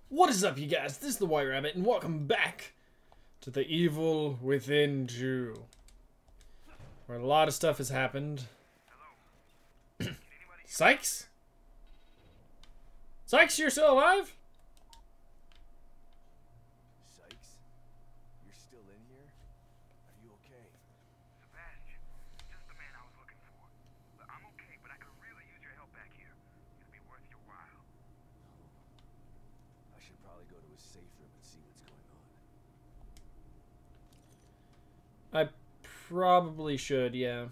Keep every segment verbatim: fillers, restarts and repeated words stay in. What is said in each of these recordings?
What is up, you guys? This is the White Rabbit, and welcome back to the Evil Within Jew, where a lot of stuff has happened. Sykes? Sykes, you're still alive? Sykes? You're still in here? Are you okay? Sebastian, just the man I was looking for. But I'm okay, but I could really use your help back here. It'd be worth your while. I should probably go to his safe room and see what's going on. I probably should, yeah.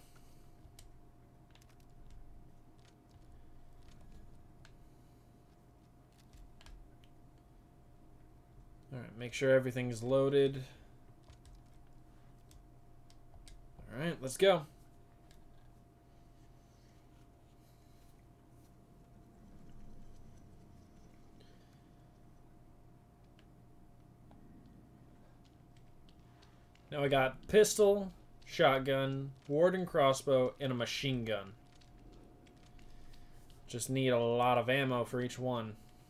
Alright, make sure everything's loaded. Alright, let's go. Now I got pistol, shotgun, ward and crossbow, and a machine gun. Just need a lot of ammo for each one.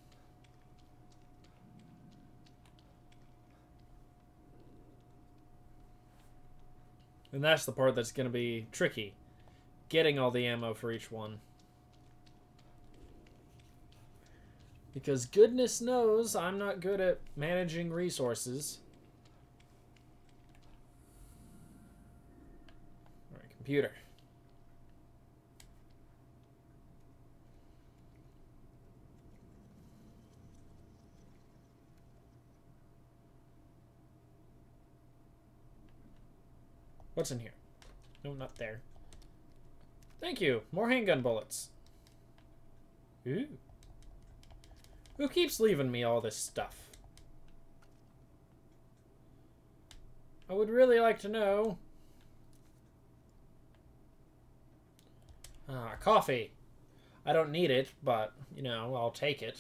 And that's the part that's going to be tricky. Getting all the ammo for each one. Because goodness knows I'm not good at managing resources. Alright, computer. What's in here? No, not there. Thank you. More handgun bullets. Ooh. Who keeps leaving me all this stuff? I would really like to know. Ah, coffee. I don't need it, but, you know, I'll take it.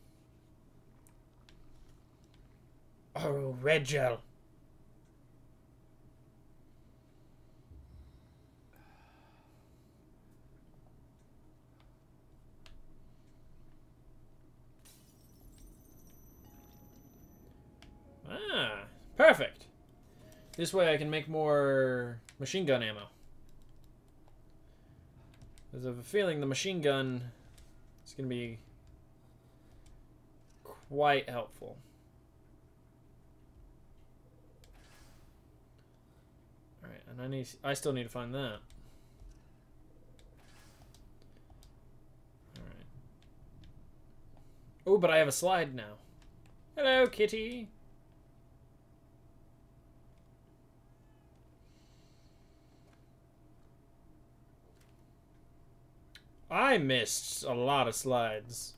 Oh, red gel. Ah, perfect. This way I can make more machine gun ammo. Because I have a feeling the machine gun is going to be quite helpful. Alright, and I need I still need to find that. Alright. Oh, but I have a slide now. Hello, kitty. I missed a lot of slides.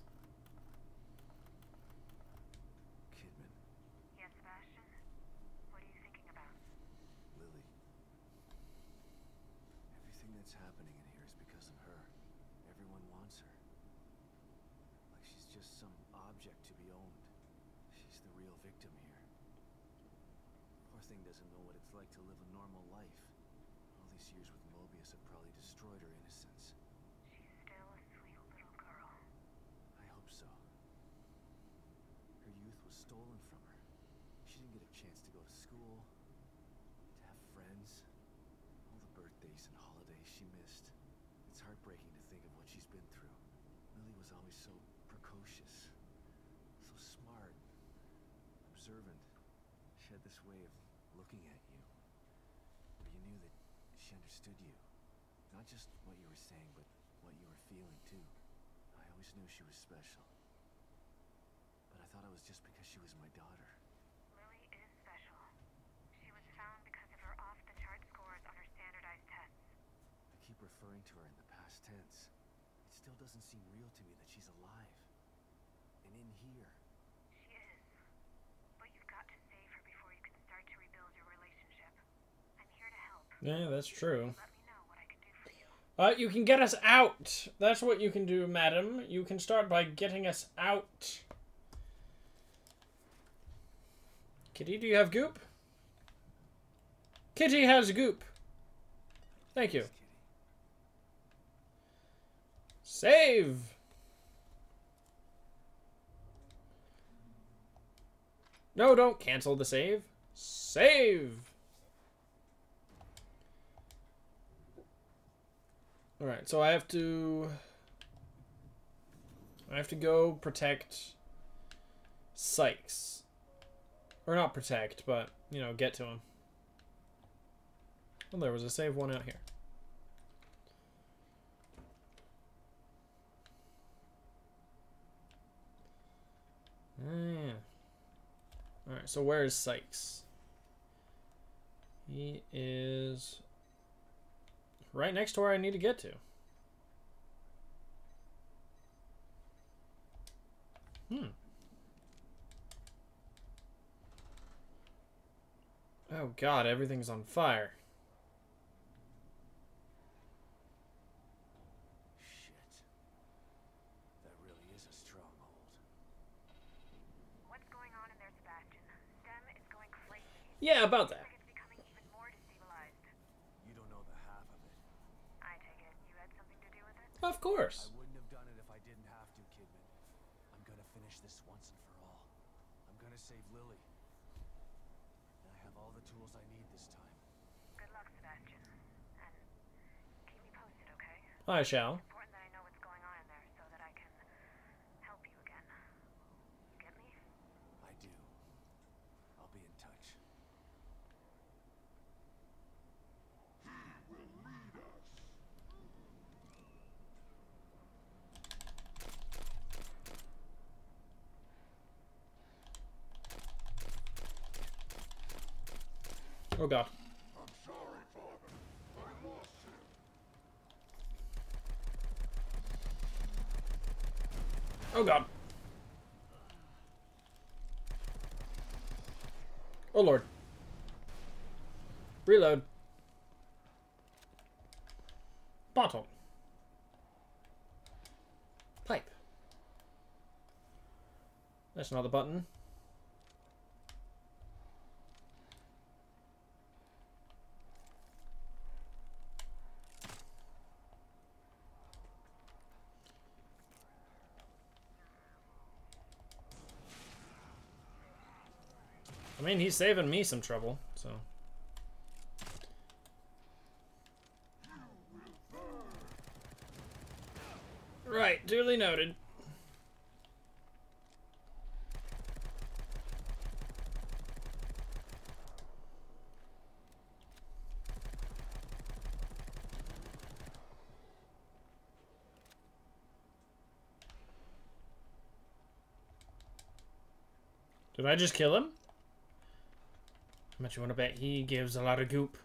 Kidman. Yes, Sebastian? What are you thinking about? Lily. Everything that's happening in here is because of her. Everyone wants her. Like she's just some object to be owned. She's the real victim here. Poor thing doesn't know what it's like to live a normal life. All these years with Mobius have probably destroyed her innocence. Still a sweet little girl. I hope so. Her youth was stolen from her. She didn't get a chance to go to school, to have friends. All the birthdays and holidays she missed. It's heartbreaking to think of what she's been through. Lily was always so precocious, so smart, observant. She had this way of looking at you, where you knew that she understood you. Not just what you were saying, but what you were feeling too. I always knew she was special. But I thought it was just because she was my daughter. Lily is special. She was found because of her off-the-chart scores on her standardized tests. I keep referring to her in the past tense. It still doesn't seem real to me that she's alive. And in here. She is. But you've got to save her before you can start to rebuild your relationship. I'm here to help. Yeah, that's true. Let me know what I can do for you. Uh, you can get us out. That's what you can do, madam. You can start by getting us out. Kitty, do you have goop? Kitty has goop. Thank you. Save. No, don't cancel the save. Save! Alright, so I have to... I have to go protect Sykes. Or not protect, but, you know, get to him. Well, there was a save one out here. Ah, yeah. Alright, so where is Sykes? He is right next to where I need to get to. Hmm. Oh god, everything's on fire. Shit. That really is a stronghold. What's going on in there, Sebastian? Stem is going crazy. Yeah, about that. Like it's becoming even more destabilized. You don't know the half of it. I take it you had something to do with it? Of course. I wouldn't have done it if I didn't have to, Kidman. I'm gonna finish this once and for all. I'm gonna save Lily. And I have all the tools I need this time. Good luck, Sebastian. And keep me posted, okay? I shall. It's important that I know what's going on in there so that I can help you again. You get me? I do. I'll be in touch. Oh god. I'm sorry, Father. I lost him. Oh god. Oh lord. Reload. Bottle. Pipe. That's another button. I mean, he's saving me some trouble, so. Right, duly noted. Did I just kill him? How much you want to bet he gives a lot of goop?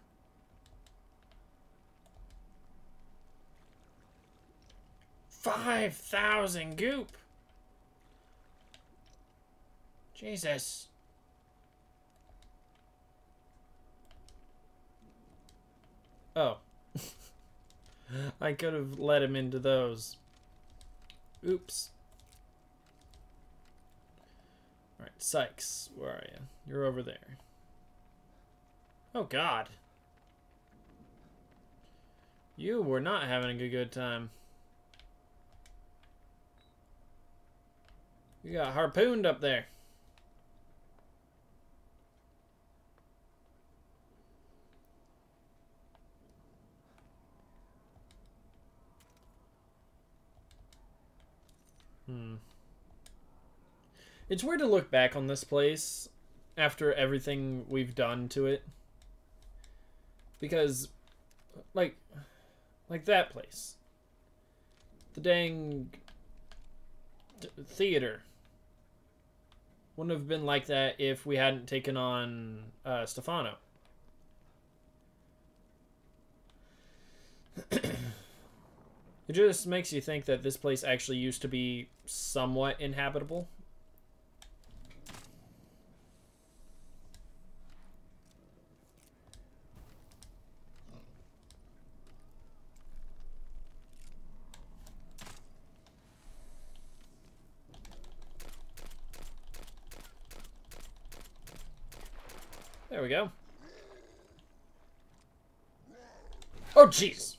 Five thousand goop! Jesus. Oh. I could have let him into those. Oops. Alright, Sykes, where are you? You're over there. Oh god. You were not having a good time. You got harpooned up there. Hmm. It's weird to look back on this place after everything we've done to it. Because, like, like that place. The dang theater wouldn't have been like that if we hadn't taken on uh, Stefano. It just makes you think that this place actually used to be somewhat inhabitable. There we go. Oh, jeez.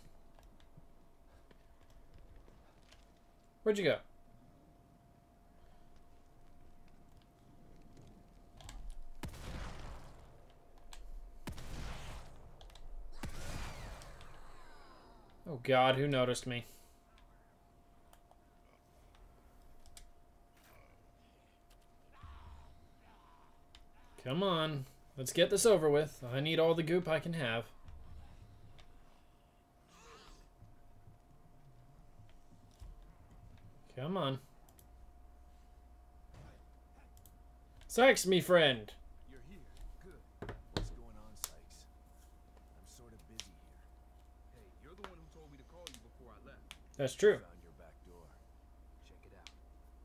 Where'd you go? Oh god, who noticed me? Come on. Let's get this over with. I need all the goop I can have. Come on. Sykes, me friend. You're here. Good. What's going on, Sykes? I'm sort of busy here. Hey, you're the one who told me to call you before I left. That's true. Found your back door. Check it out.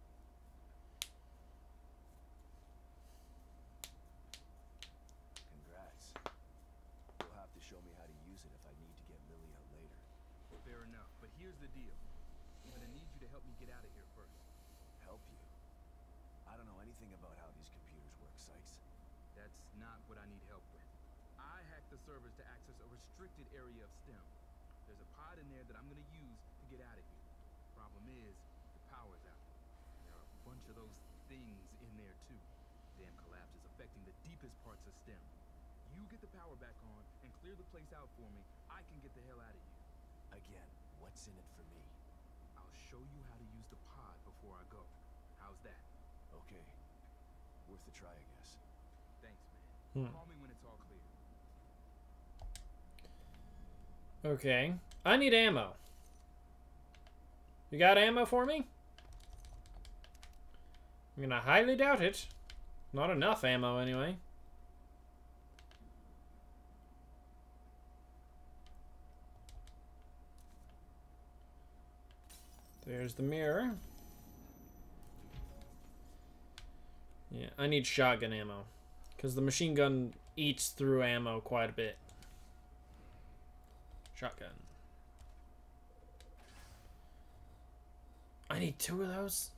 Congrats. You'll have to show me how to use it if I need to get Lily out later. Fair enough, but here's the deal. I'm gonna need you to help me get out of here first. Help you? I don't know anything about how these computers work, Sykes. That's not what I need help with. I hacked the servers to access a restricted area of STEM. There's a pod in there that I'm gonna use to get out of here. Problem is, the power's out. There are a bunch of those things in there too. Damn collapse is affecting the deepest parts of STEM. You get the power back on and clear the place out for me, I can get the hell out of here. Again, what's in it for me? I'll show you how to use the pod before I go. How's that? Okay. Worth a try, I guess. Thanks, man. Hmm. Call me when it's all clear. Okay. I need ammo. You got ammo for me? I'm gonna highly doubt it. Not enough ammo, anyway. There's the mirror. Yeah, I need shotgun ammo. Because the machine gun eats through ammo quite a bit. Shotgun. I need two of those.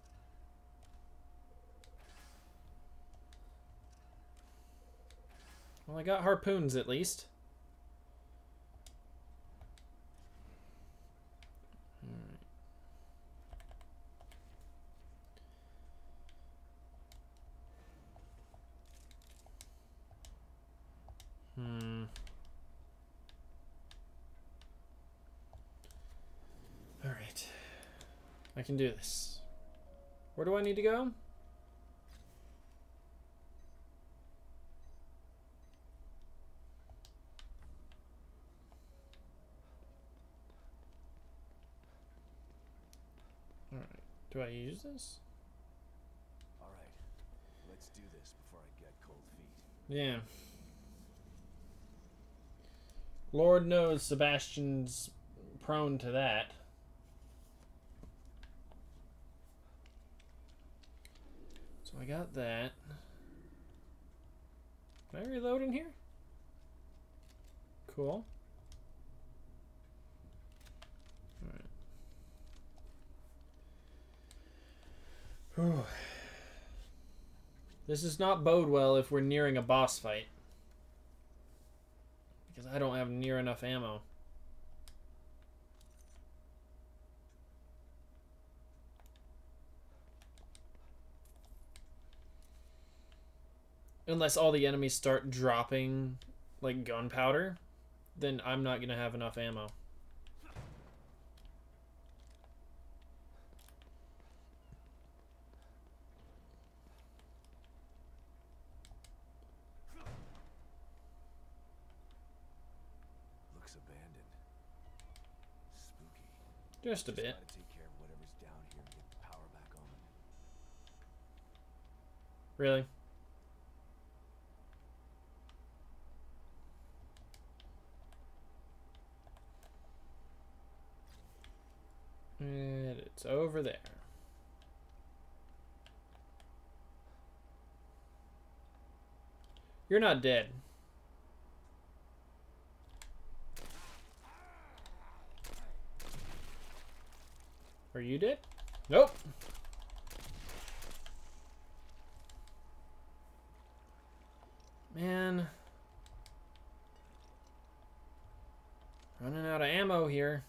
Well, I got harpoons at least. Alright. Hmm. Alright. I can do this. Where do I need to go? Alright. Do I use this? Alright. Let's do this before I get cold feet. Yeah. Lord knows Sebastian's prone to that. So I got that. Can I reload in here? Cool. Alright. Whew. This does not bode well if we're nearing a boss fight. Because I don't have near enough ammo. Unless all the enemies start dropping, like, gunpowder, then I'm not going to have enough ammo. Looks abandoned. Spooky. Just a bit. Gotta take care of whatever's down here and get the power back on. Really? And it's over there. You're not dead. Are you dead? Nope. Man. Running out of ammo here.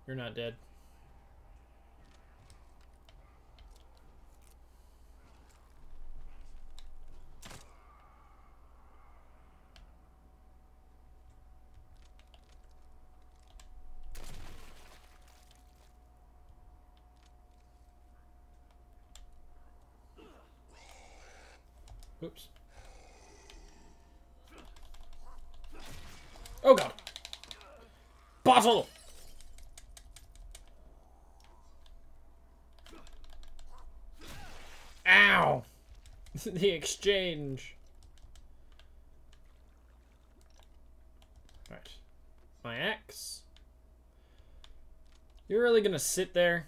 You're not dead. Oops. Oh god. Bottle! Ow! The exchange. Right. My axe. You're really gonna sit there?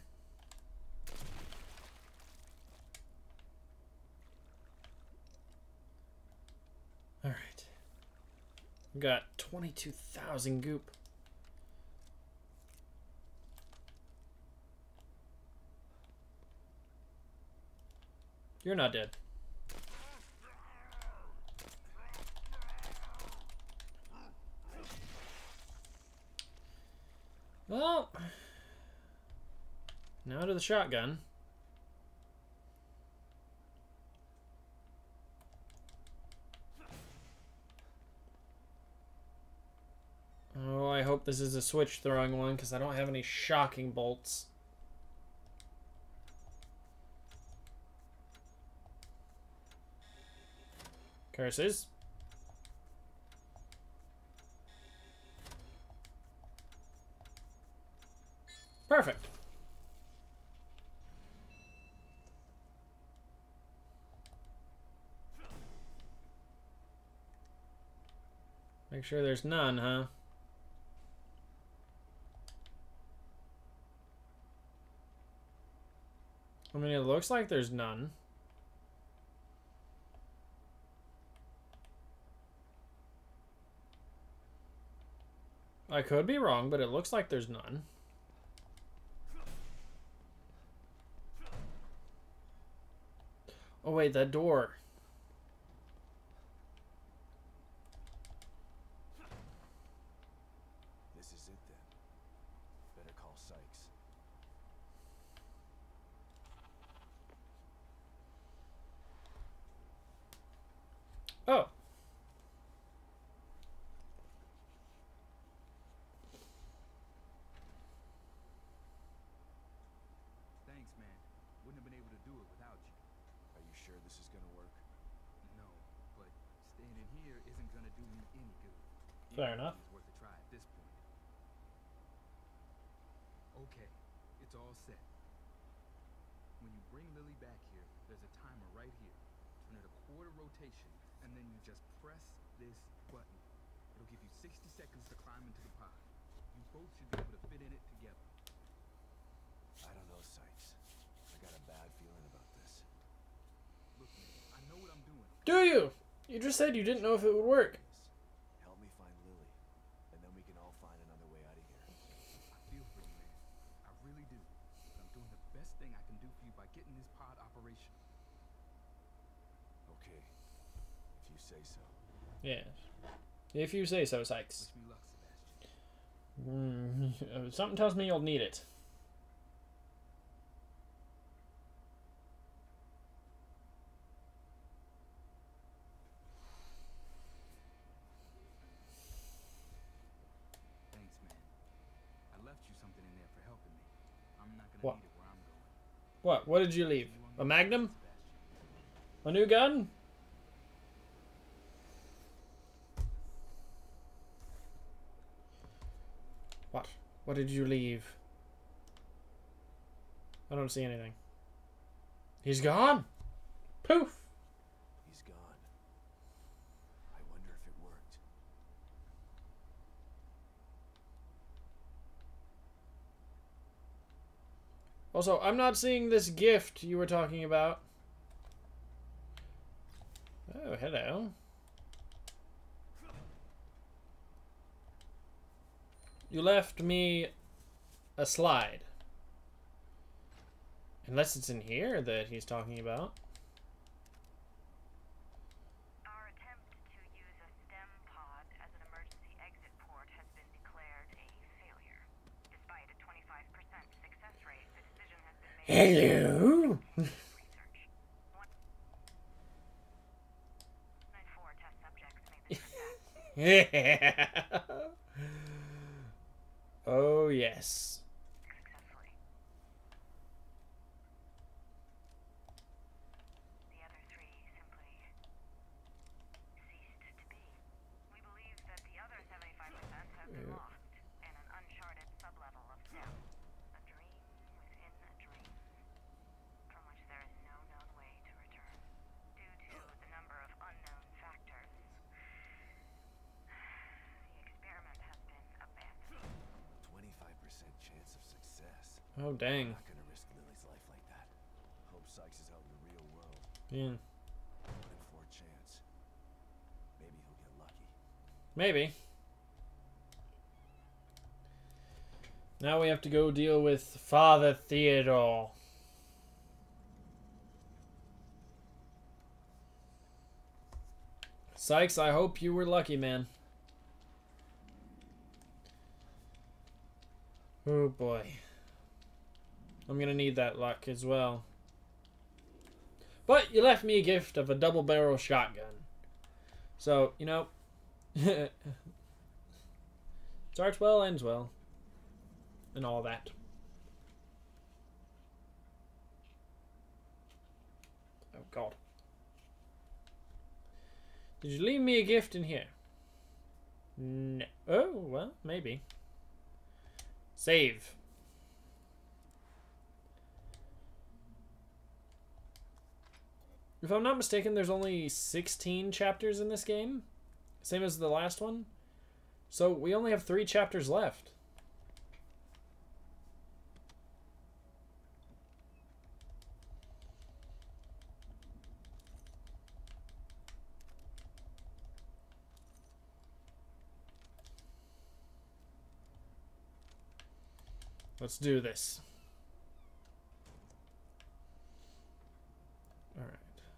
Alright. We've got twenty-two thousand goop. You're not dead. Well, now to the shotgun. Oh, I hope this is a switch throwing one because I don't have any shocking bolts. Curses. Perfect. Make sure there's none, huh? I mean, it looks like there's none. I could be wrong, but it looks like there's none. Oh wait, that door. This is it then. Better call Sykes. Oh. Thanks, man. Wouldn't have been able to do it without you. Are you sure this is gonna work? No, but staying in here isn't gonna do me any good. Fair enough. It's worth a try at this point. Okay, it's all set. When you bring Lily back here, there's a timer right here. Turn it a quarter rotation, and then you just press this button. It'll give you sixty seconds to climb into the pod. You both should be able to fit in it together. I don't know, Sykes. I got a bad feeling about this. Look, man, I know what I'm doing. Do you? You just said you didn't know if it would work. Help me find Lily, and then we can all find another way out of here. I feel for you, man. I really do. But I'm doing the best thing I can do for you by getting this pod operational. Okay, if you say so. Yes. If you say so, Sykes. Wish me luck, Sebastian. Mm, something tells me you'll need it. Thanks, man. I left you something in there for helping me. I'm not gonna What? need it where I'm going. What? What did you leave? See you on A the magnum? Sebastian. A new gun? What? What did you leave? I don't see anything. He's gone. Poof. He's gone. I wonder if it worked. Also, I'm not seeing this gift you were talking about. Oh, hello. You left me a slide. Unless it's in here that he's talking about. Our attempt to use a STEM pod as an emergency exit port has been declared a failure. Despite a twenty-five Hello. research. One nine four test subjects made the trip back Oh yes. successfully. The other three simply ceased to be. We believe that the other seventy-five percent have been lost in an uncharted sublevel of STEM. A dream within a dream, from which there is no known way to return, due to the number of unknown factors. The experiment has been abandoned. twenty-five percent chance of success. Oh dang. Not gonna risk Lily's life like that. Hope Sykes is out in the real world. Yeah. One in four chance. Maybe he'll get lucky. Maybe. Now we have to go deal with Father Theodore. Sykes, I hope you were lucky, man. Oh boy. I'm gonna need that luck as well. But you left me a gift of a double barrel shotgun. So, you know, starts well, ends well. And all that. Oh god. Did you leave me a gift in here? No. Oh, well, maybe. Save. If I'm not mistaken, there's only sixteen chapters in this game. Same as the last one. So we only have three chapters left. Let's do this. Alright.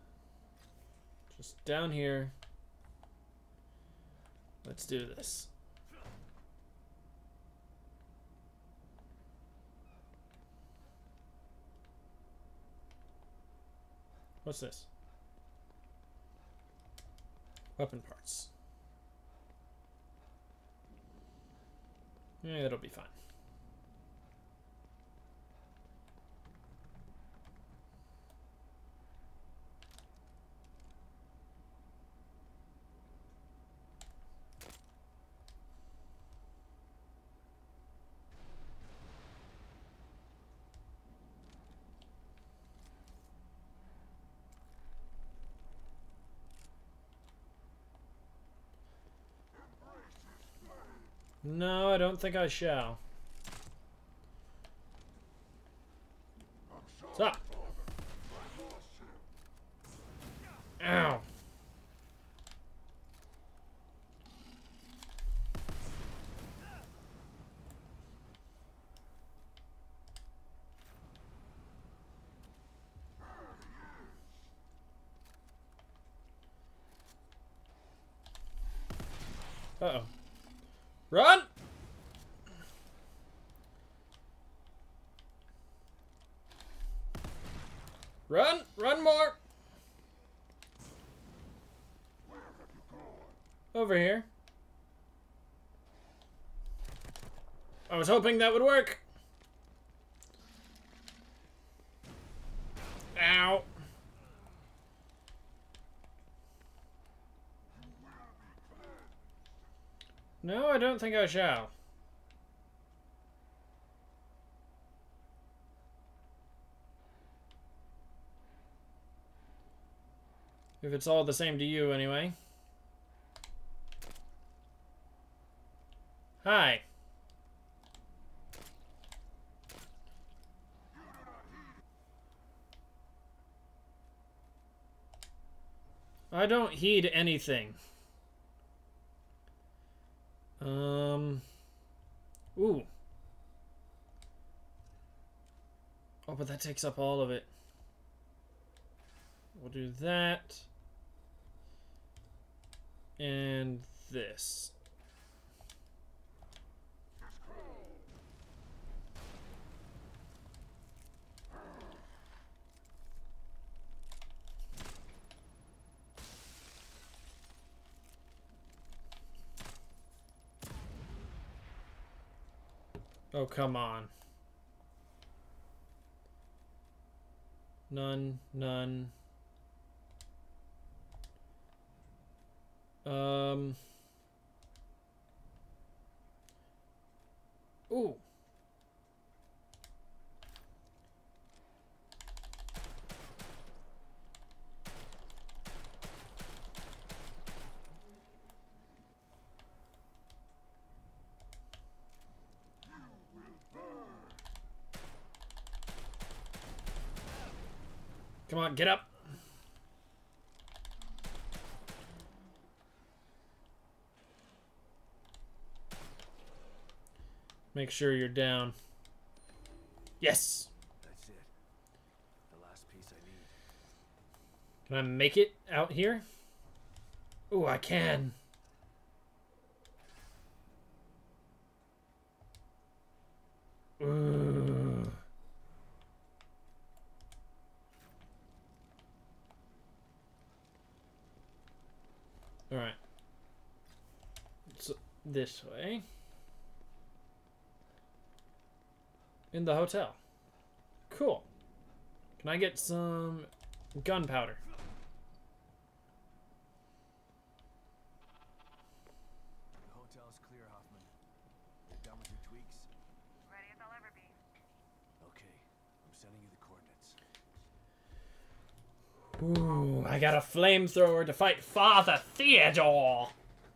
Just down here. Let's do this. What's this? Weapon parts. Yeah, that'll be fine. No, I don't think I shall. Stop. Ow. Uh-oh. Run! Run! Run more! Over here. I was hoping that would work. Ow. No, I don't think I shall. If it's all the same to you, anyway. Hi. I don't heed anything. Um. Ooh. Oh, but that takes up all of it. We'll do that. And this. Oh, come on. None, none. Um. Ooh. Come on, get up. Make sure you're down. Yes. That's it. The last piece I need. Can I make it out here? Ooh, I can. Ooh. All right. So this way. In the hotel. Cool. Can I get some gunpowder? The hotel's clear, Hoffman. You're done with your tweaks? Ready as I'll ever be. Okay, I'm sending you the coordinates. Ooh, I got a flamethrower to fight Father Theodore.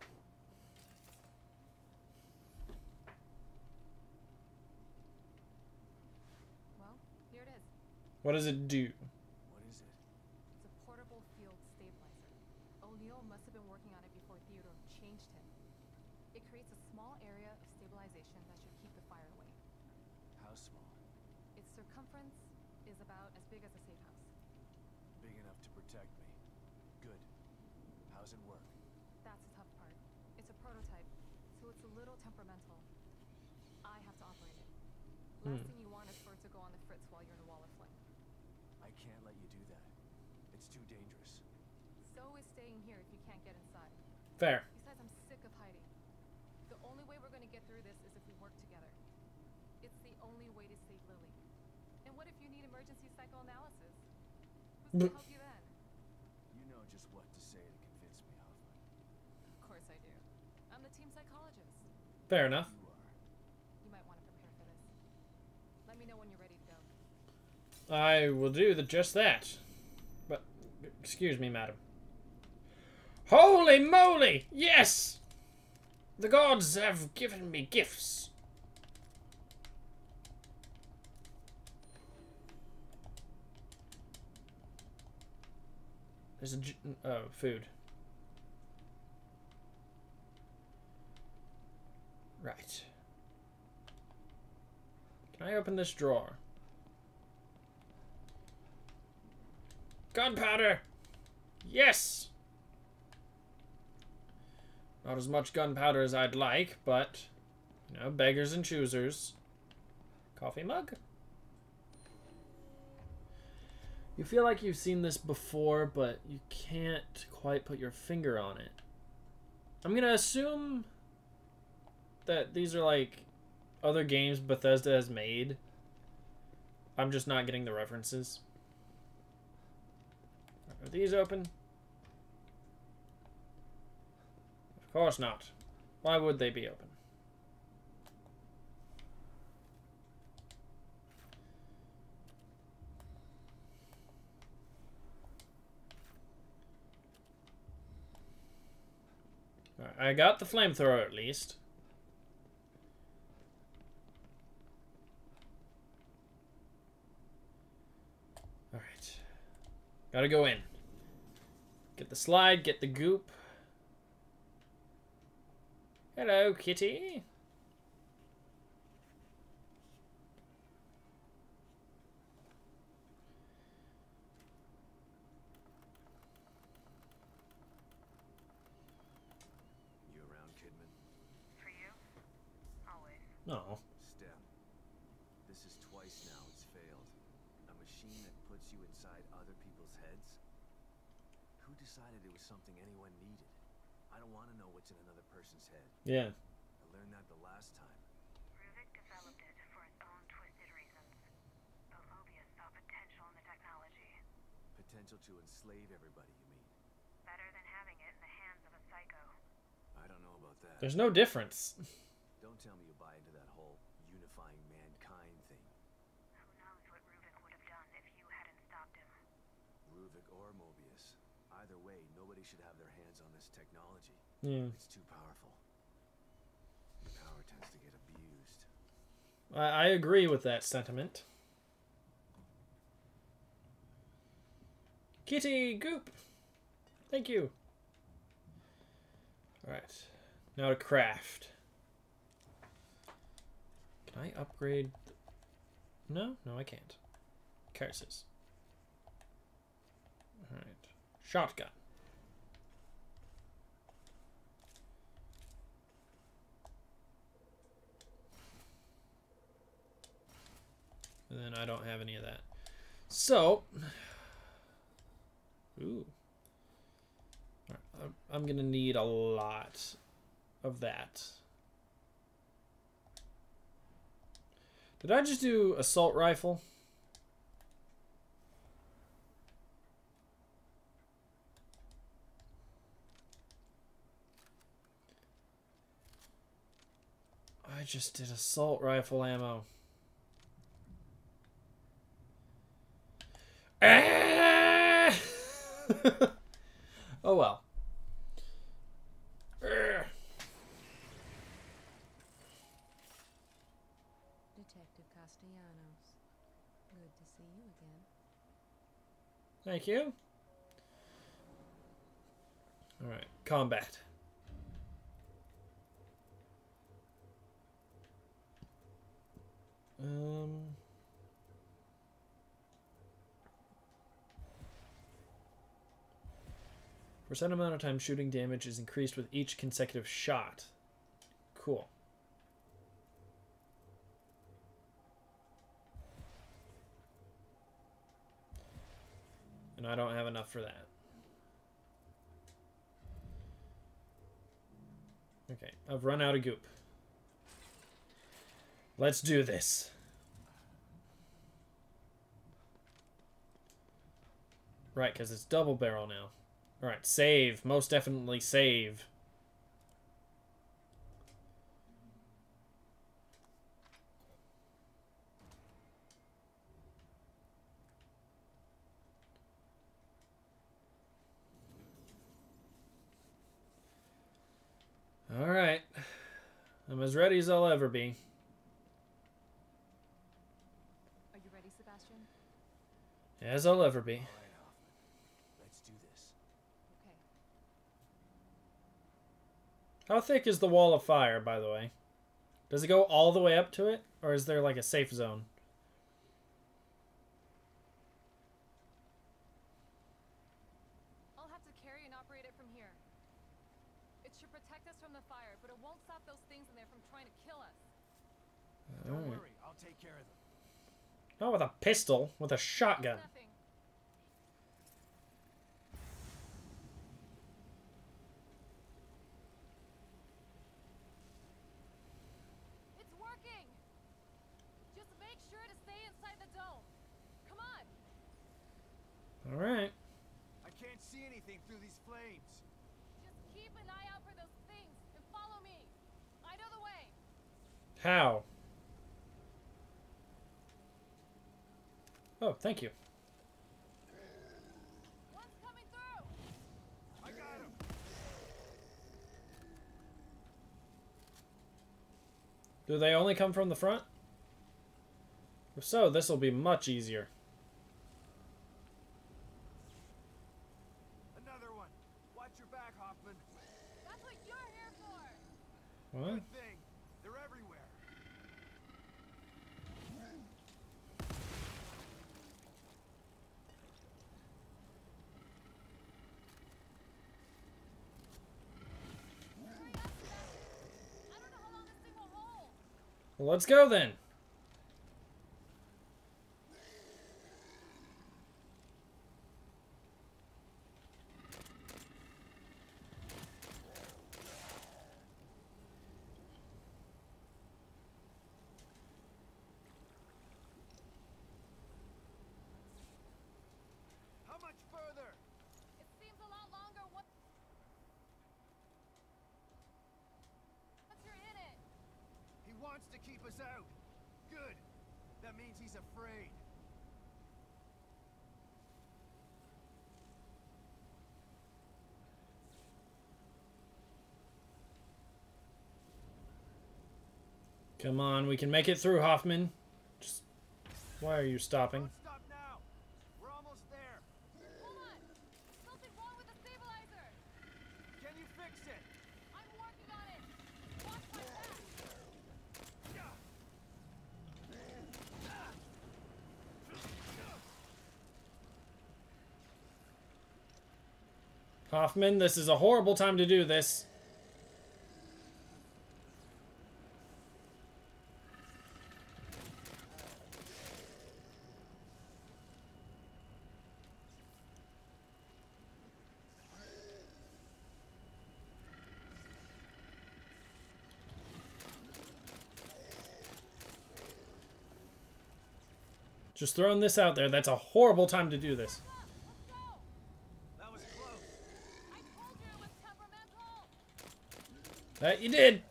Well, here it is. What does it do? What is it? It's a portable field stabilizer. O'Neill must have been working on it before Theodore changed him. It creates a small area of stabilization that should keep the fire away. How small? Its circumference is about as big as a safe house. Big enough to protect me. Good. How's it work? That's the tough part. It's a prototype, so it's a little temperamental. I have to operate it. Last Hmm. thing you want is for it to go on the fritz while you're in a wall of flame. I can't let you do that. It's too dangerous. So is staying here if you can't get inside. Fair. Besides, I'm sick of hiding. The only way we're going to get through this is if we work together. It's the only way to save Lily. And what if you need emergency psychoanalysis? Who's going to help you then? You know just what to say to convince me, Hoffman. Of course I do. I'm the team psychologist. Fair enough. You are. You might want to prepare for this. Let me know when you're ready to go. I will do the, just that. But, excuse me, madam. Holy moly! Yes! The gods have given me gifts. There's a... j- oh, food. Right. Can I open this drawer? Gunpowder! Yes! Not as much gunpowder as I'd like, but, you know, beggars and choosers. Coffee mug? You feel like you've seen this before, but you can't quite put your finger on it. I'm gonna assume that these are like other games Bethesda has made. I'm just not getting the references. Are these open? Of course not. Why would they be open? Alright, I got the flamethrower at least. Alright. Gotta go in. Get the slide, get the goop. Hello, kitty. You around, Kidman? For you? Always. No. Steph, this is twice now it's failed. A machine that puts you inside other people's heads? Who decided it was something anyone needed? I don't want to know what's in another person's head. Yeah. I learned that the last time. Ruvik developed it. to enslave everybody, you mean? Better than having it in the hands of a psycho. I don't know about that. There's no difference. Don't tell me you buy into that whole unifying mankind thing. Who knows what Ruvik would have done if you hadn't stopped him. Ruvik or Mobius. Either way, nobody should have their hands on this technology. Yeah. It's too powerful. Power tends to get abused. I, I agree with that sentiment. Kitty Goop! Thank you. Alright. Now to craft. Can I upgrade? No? No, I can't. Curses. Alright. Shotgun. And then I don't have any of that. So... Ooh. Right, I'm gonna need a lot of that. Did I just do assault rifle? I just did assault rifle ammo. Ah! Oh well. Urgh. Detective Castellanos. Good to see you again. Thank you. Alright, combat. Um... For a certain amount of time, shooting damage is increased with each consecutive shot. Cool. And I don't have enough for that. Okay, I've run out of goop. Let's do this. Right, because it's double barrel now. Alright, save. Most definitely save. Alright. I'm as ready as I'll ever be. Are you ready, Sebastian? As I'll ever be. All right, Hoffman. Let's do this. Okay. How thick is the wall of fire, by the way? Does it go all the way up to it? Or is there like a safe zone? I'll have to carry and operate it from here. It should protect us from the fire, but it won't stop those things in there from trying to kill us. Don't Alright. worry, I'll take care of them. Not with a pistol, with a shotgun. Nothing. It's working. Just make sure to stay inside the dome. Come on. Alright. I can't see anything through these flames. Just keep an eye out for those things and follow me. I know the way. How? Oh, thank you. One's coming through. I got him. Do they only come from the front? If so, this will be much easier. Another one. Watch your back, Hoffman. That's what you're here for. What? Good thing. They're everywhere. Hurry up, Sebastian. I don't know how long this thing will hold. Well, let's go then. How much further? wants to keep us out. Good. That means he's afraid. Come on, we can make it through, Hoffman. Just, why are you stopping? Don't stop now. We're almost there. Hold on! Something wrong with the stabilizer! Can you fix it? I'm working on it! Watch my back! Hoffman, this is a horrible time to do this. Just throwing this out there, that's a horrible time to do this. Let's go! That was close. I told you it was temperamental! That you did.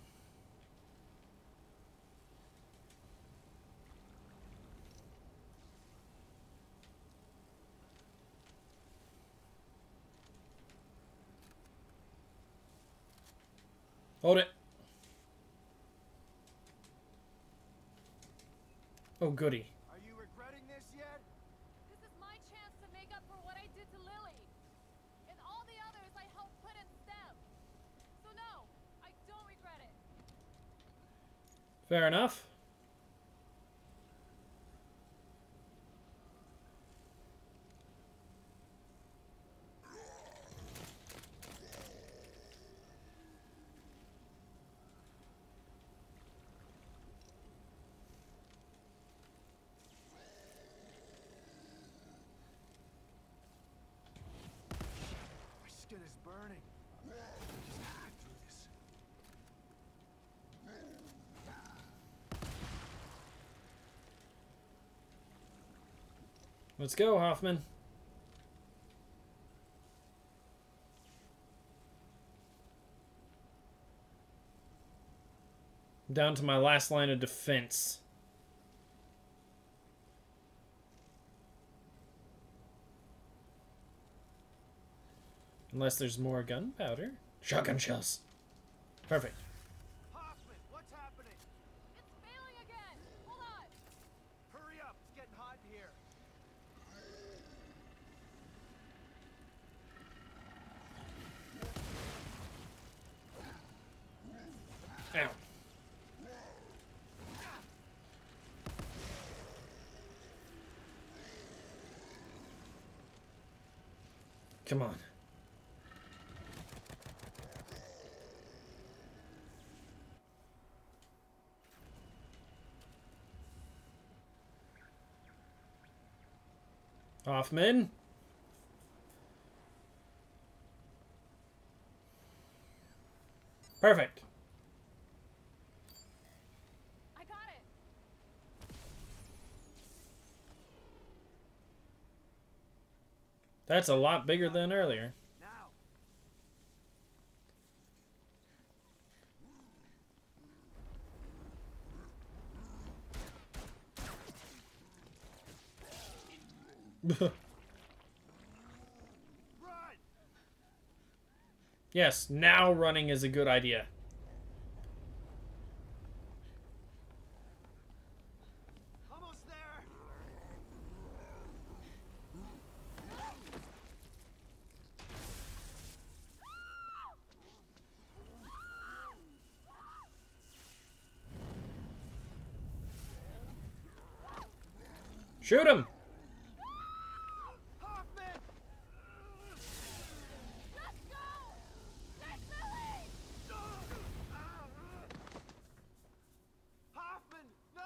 Hold it. Oh, goody. Are you regretting this yet? This is my chance to make up for what I did to Lily. And all the others I helped put in STEM. So no, I don't regret it. Fair enough. My skin is burning. Just gotta get through this. Let's go, Hoffman. Down to my last line of defense. Unless there's more gunpowder. Shotgun shells. Perfect. Hoffman, what's happening? It's failing again! Hold on! Hurry up, it's getting hot in here. Ow. Come on. Hoffman. Perfect. I got it! That's a lot bigger than earlier. Now. Run! Yes, now running is a good idea. Almost there. Shoot him! Hoffman! Let's go! Get Lily! Hoffman, no!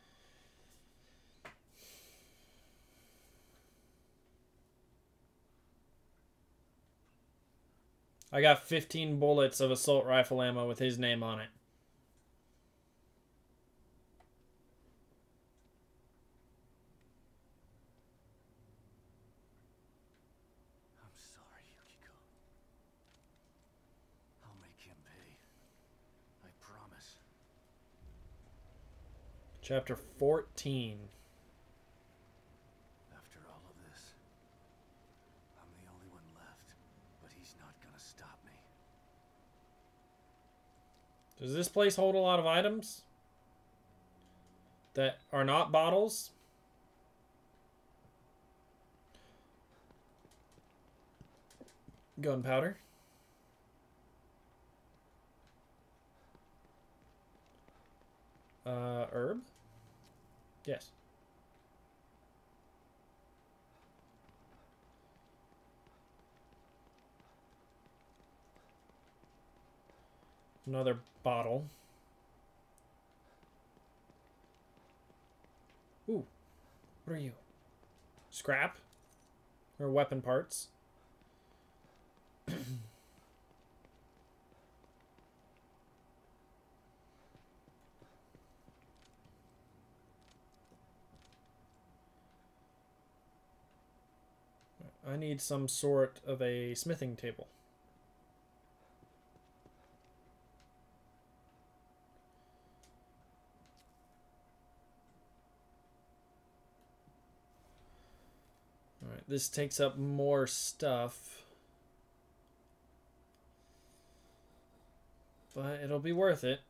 I got fifteen bullets of assault rifle ammo with his name on it. I'm sorry, Yukiko. I'll make him pay. I promise. Chapter fourteen. After all of this, I'm the only one left, but he's not gonna stop me. Does this place hold a lot of items that are not bottles? Gunpowder. Uh, herb? Yes. Another bottle. Ooh. What are you? Scrap? Or weapon parts? I need some sort of a smithing table. Alright, this takes up more stuff. But it'll be worth it.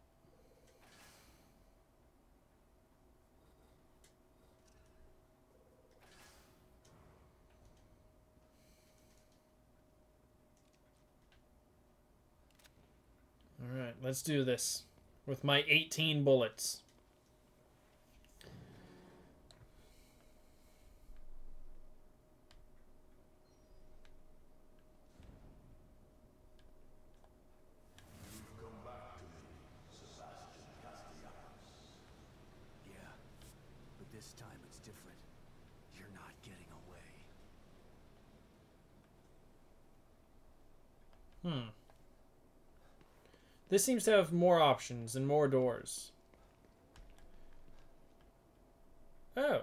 Alright, let's do this. With my eighteen bullets. Yeah, but this time it's different. You're not getting away. Hmm. This seems to have more options and more doors. Oh.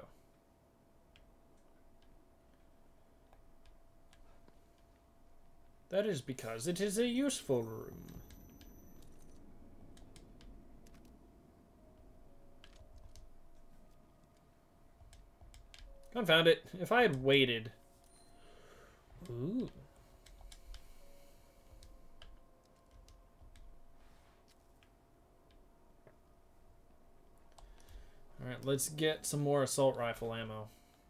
That is because it is a useful room. Confound it. If I had waited. Ooh. Alright, let's get some more assault rifle ammo.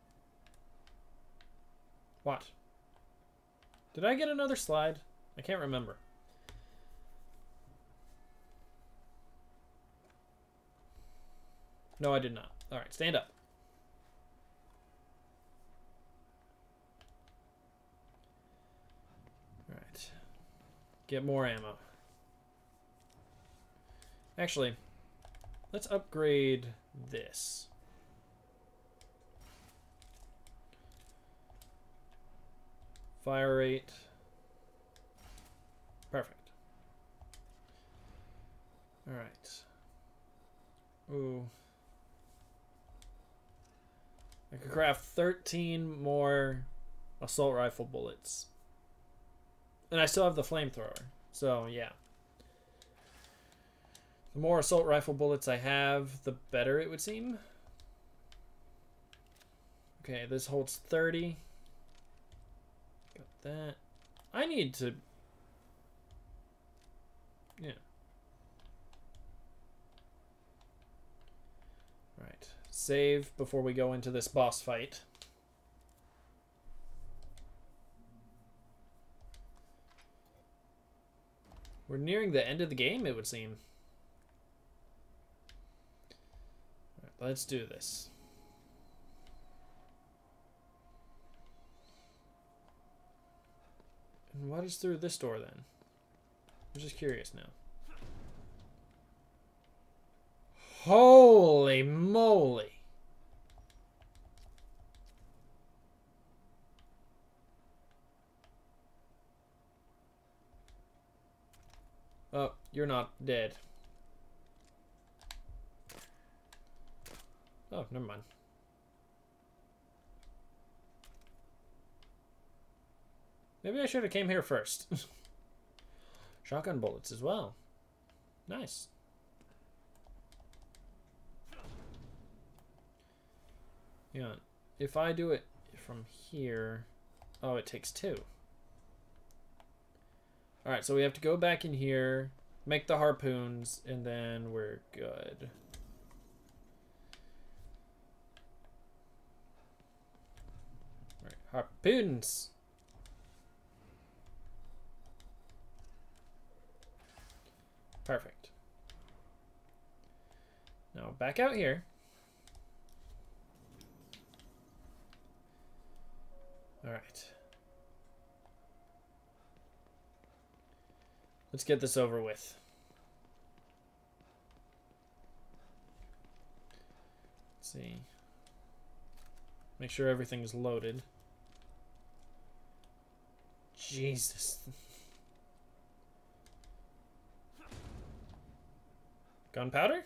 What? Did I get another slide? I can't remember. No, I did not. Alright, stand up. Alright. Get more ammo. Actually, let's upgrade this. Fire rate. Perfect. Alright. Ooh. I could craft thirteen more assault rifle bullets. And I still have the flamethrower. So, yeah. The more assault rifle bullets I have, the better it would seem. Okay, this holds thirty. Got that. I need to... Yeah. Right. Save before we go into this boss fight. We're nearing the end of the game, it would seem. Right, let's do this. And what is through this door then? I'm just curious now. Holy moly! Oh, you're not dead. Oh, never mind. Maybe I should have came here first. Shotgun bullets as well. Nice. Hang on. If I do it from here... Oh, it takes two. Alright, so we have to go back in here, make the harpoons, and then we're good. Alright, harpoons! Perfect. Now back out here. Alright. Let's get this over with. Let's see. Make sure everything is loaded. Jesus. Gunpowder?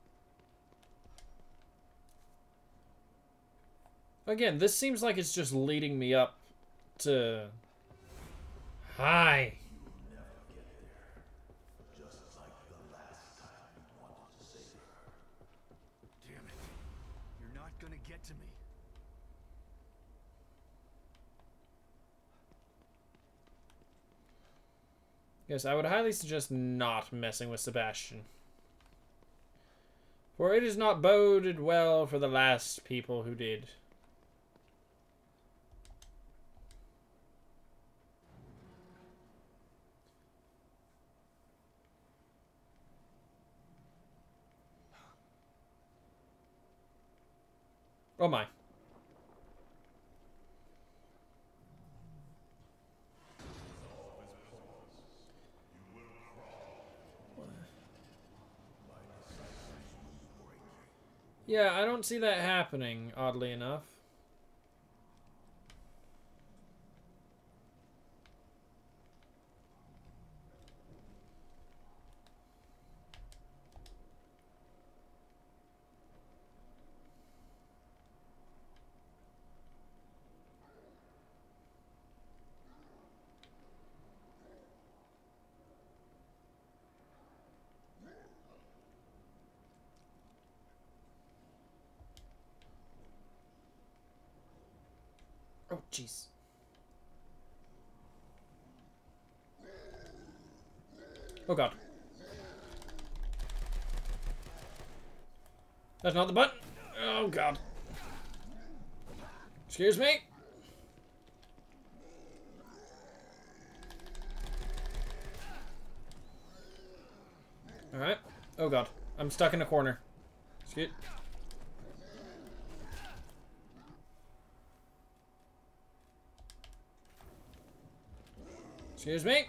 Again, this seems like it's just leading me up to... Hi. Damn it. You're not gonna get to me. Yes, I would highly suggest not messing with Sebastian. For it is not boded well for the last people who did. Oh my. Yeah, I don't see that happening, oddly enough. Oh, jeez. Oh, God. That's not the button. Oh, God. Excuse me. All right. Oh, God. I'm stuck in a corner. Excuse Excuse me.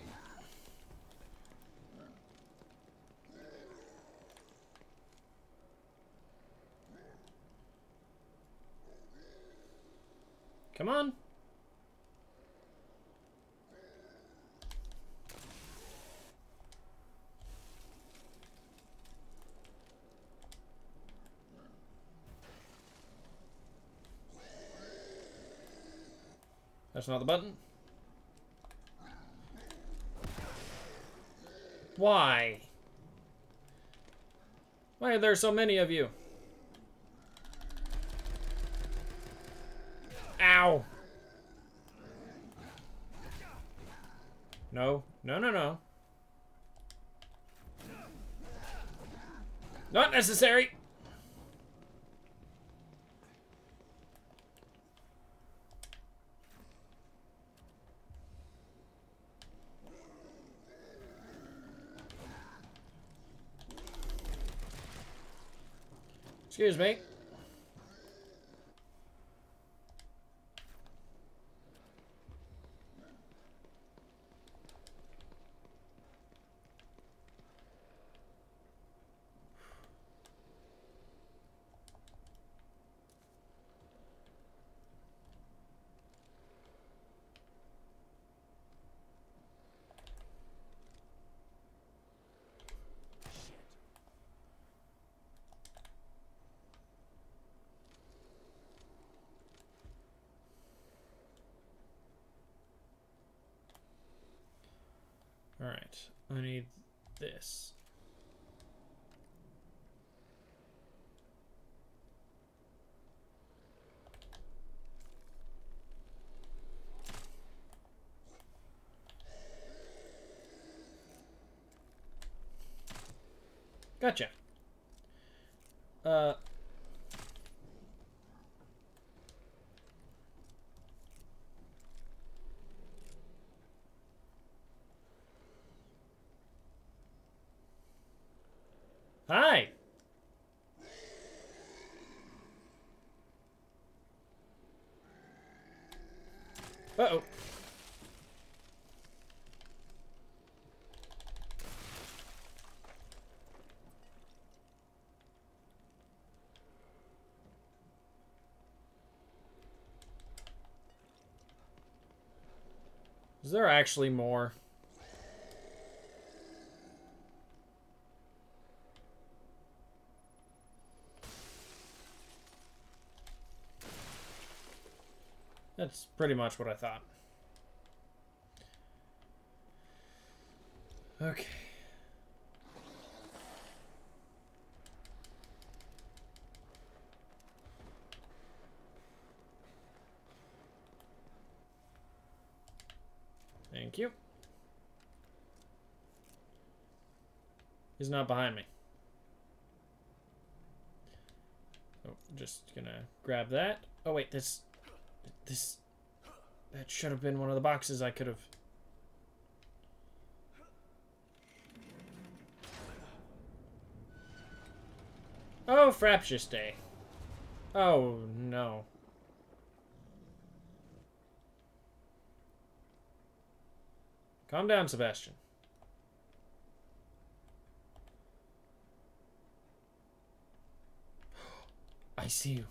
Come on. That's not the button. Why? Why are there so many of you? Ow! No, no, no, no. Not necessary! Excuse me. Alright, I need this. Gotcha. Uh... Hi! Uh-oh. Is there actually more? That's pretty much what I thought. Okay. Thank you. He's not behind me. Oh, just gonna grab that. Oh wait, this... This... That should have been one of the boxes I could have... Oh, fraptious day. Oh, no. Calm down, Sebastian. I see you.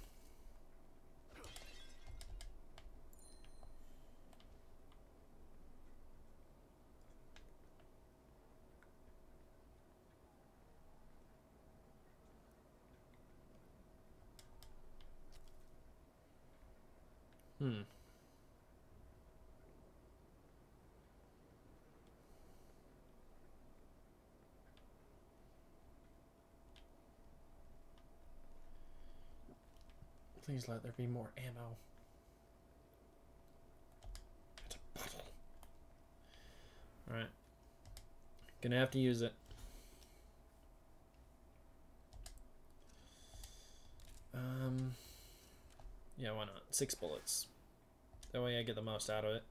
Hmm. Please let there be more ammo. It's a bottle. Alright. Gonna have to use it. Um... Yeah, why not? Six bullets. That way I get the most out of it.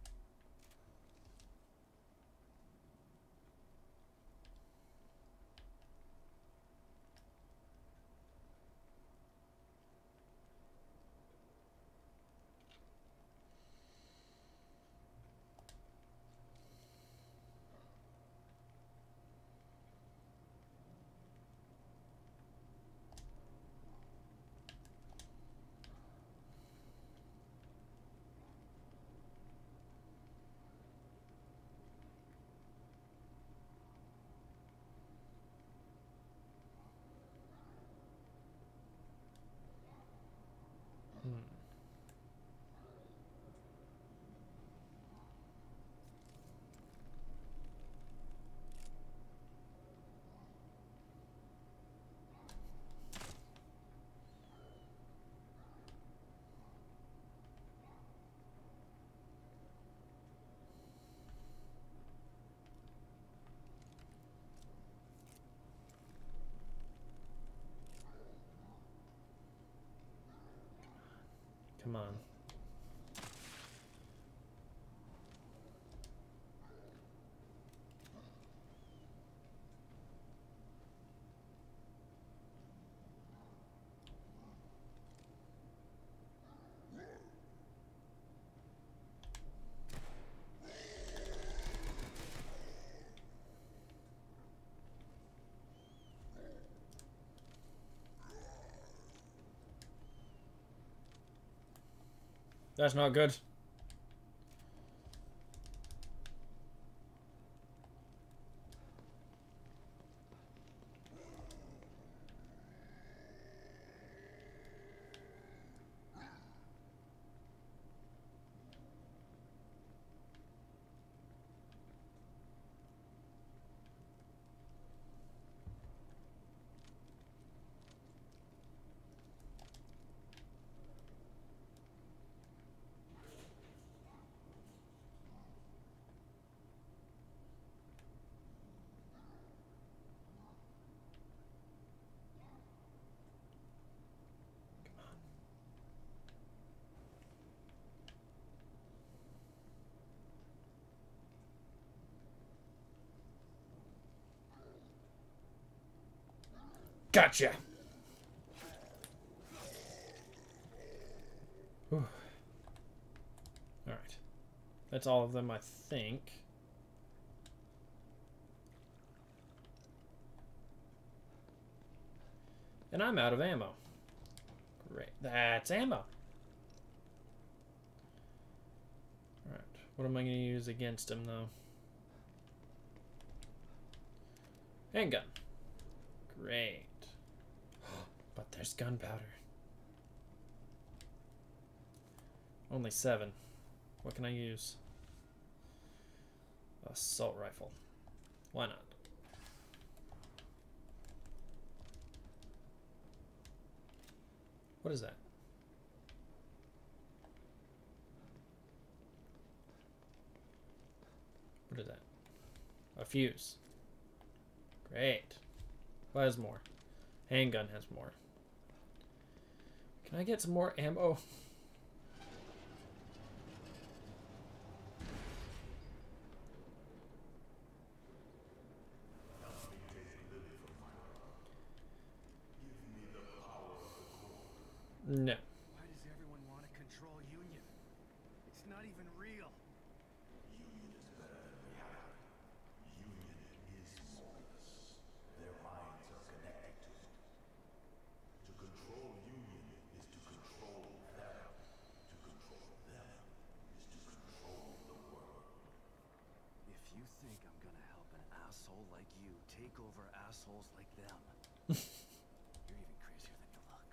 Come on. That's not good. Gotcha. Whew. All right. That's all of them, I think. And I'm out of ammo. Great. That's ammo. Alright. What am I going to use against him, though? Handgun. Great. But there's gunpowder. Only seven. What can I use? Assault rifle. Why not? What is that? What is that? A fuse. Great. What has more? Handgun has more. Can I get some more ammo? No. Why does everyone want to control Union? It's not even real. Union is better than reality. Union is soulless. Their minds are connected to it. To control Union is to control them. To control them is to control the world. If you think I'm gonna help an asshole like you take over assholes like them, you're even crazier than you look.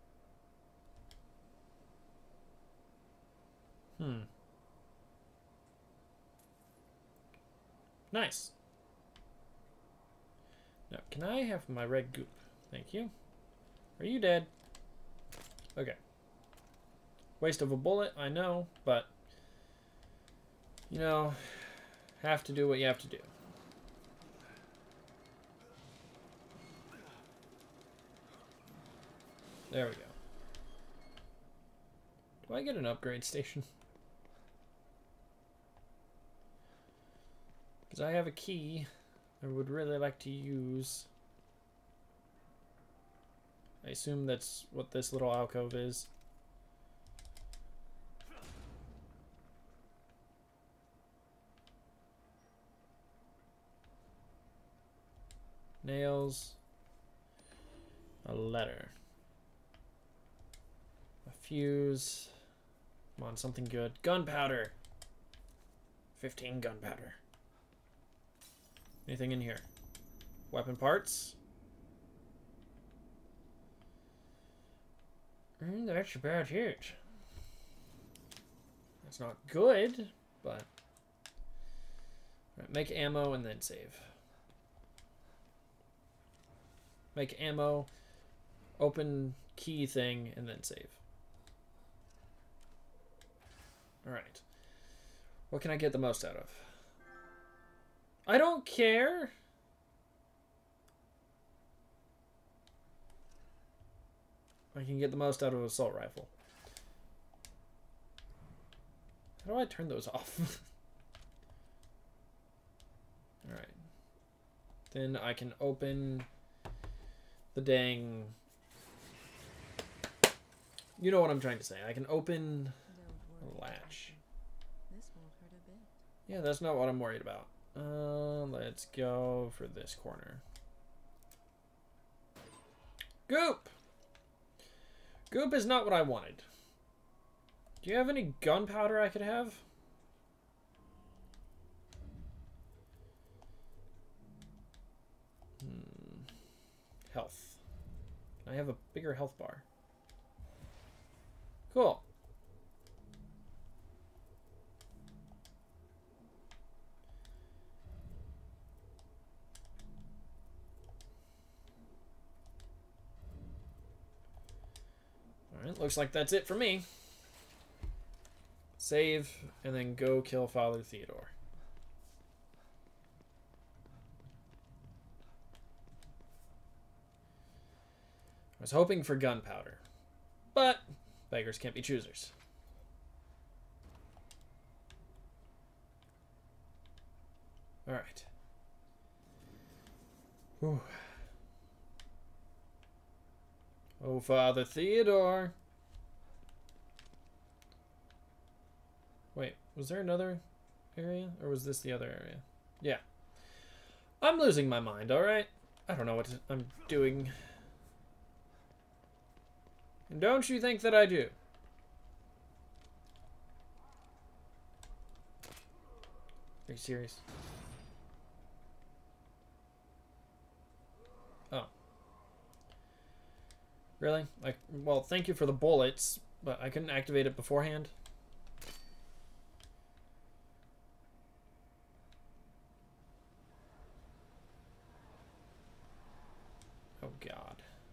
Hmm. Nice. Now, can I have my red goop? Thank you. Are you dead? Okay. Waste of a bullet, I know, but you know, have to do what you have to do. There we go. Do I get an upgrade station? Because I have a key I would really like to use. I assume that's what this little alcove is. Nails. A letter. A fuse. Come on, something good. Gunpowder! fifteen gunpowder. Anything in here? Weapon parts? Mm, that's about it. That's not good, but... Right, make ammo and then save. Make ammo, open key thing, and then save. Alright. What can I get the most out of? I don't care. I can get the most out of an assault rifle. How do I turn those off? Alright. Then I can open the dang... You know what I'm trying to say. I can open a latch. This won't hurt a bit. Yeah, that's not what I'm worried about. Uh, let's go for this corner. Goop! Goop is not what I wanted. Do you have any gunpowder I could have? Hmm. Health. Can I have a bigger health bar? Cool. Alright, looks like that's it for me. Save, and then go kill Father Theodore. I was hoping for gunpowder, but beggars can't be choosers. Alright. Whew. Oh, Father Theodore. Wait, was there another area? Or was this the other area? Yeah. I'm losing my mind, alright? I don't know what I'm doing. And don't you think that I do? Are you serious? Oh. Really? Like, well, thank you for the bullets, but I couldn't activate it beforehand. Oh, God.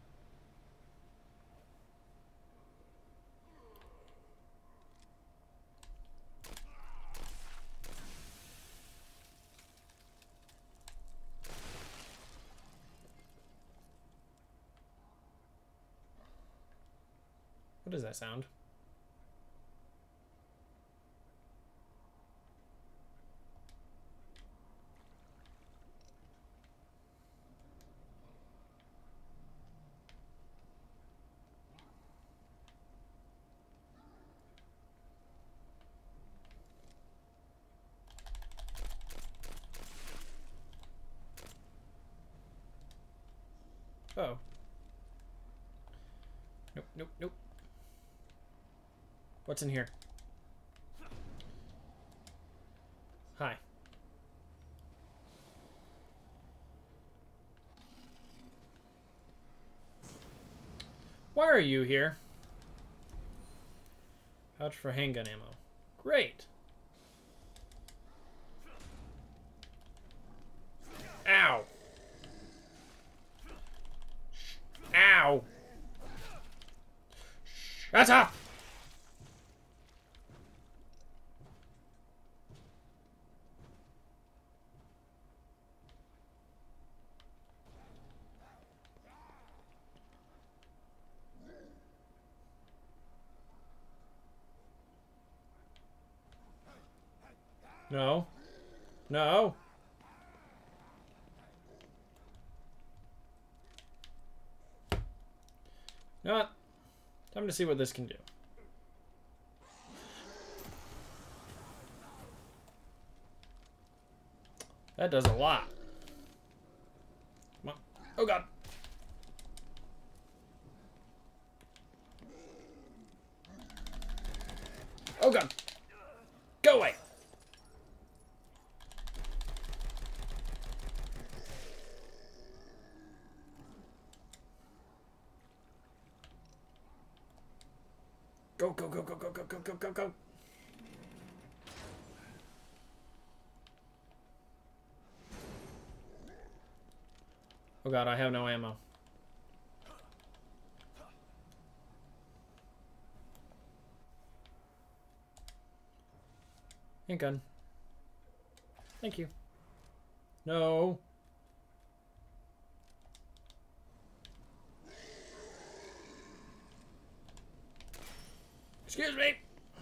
What does that sound? Uh-oh. Nope, nope, nope. What's in here? Hi. Why are you here? Pouch for handgun ammo. Great. Ow. Ow. Shut up. No. No. Not. Time to see what this can do. That does a lot. Come on. Oh, God. Oh, God. Go away. Go, go, go, go, go, go, go, go, go, go. Oh, God, I have no ammo. Handgun. Thank you. No. Excuse me.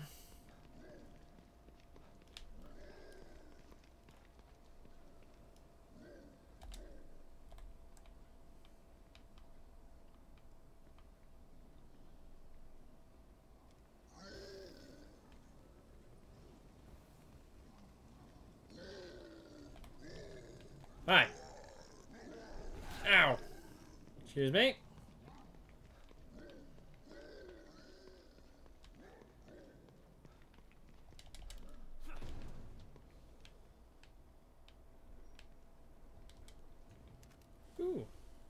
Hi. Ow. Excuse me. Ooh.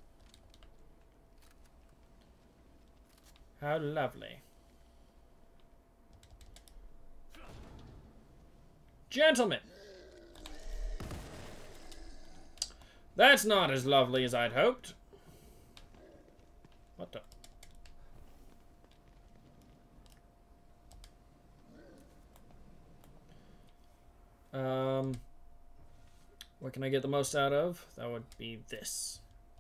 How lovely. Gentlemen. That's not as lovely as I'd hoped. What the? Um, what can I get the most out of? That would be this.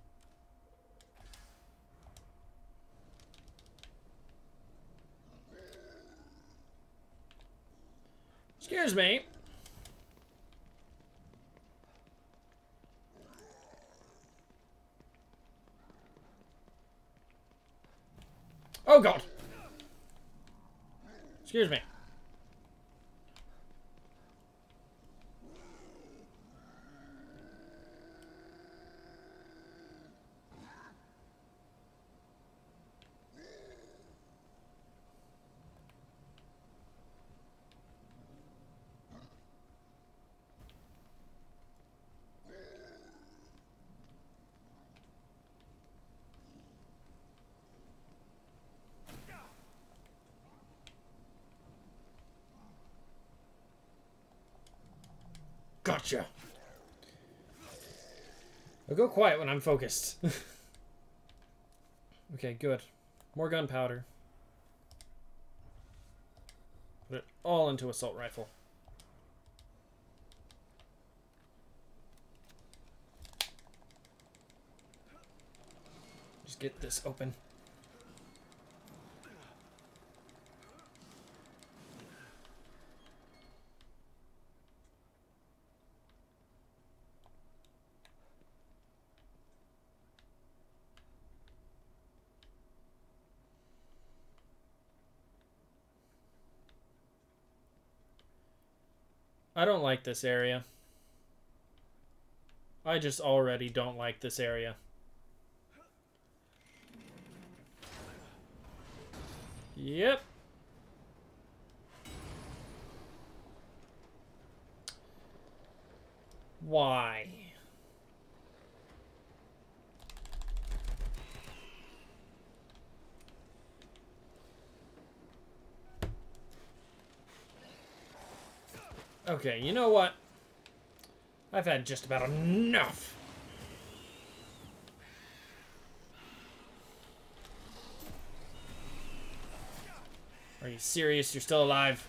Excuse me. Oh god! Excuse me. Gotcha. I'll go quiet when I'm focused. Okay, good. More gunpowder. Put it all into assault rifle. Just get this open. I don't like this area. I just already don't like this area. Yep. Why? Okay, you know what? I've had just about enough. Are you serious? You're still alive?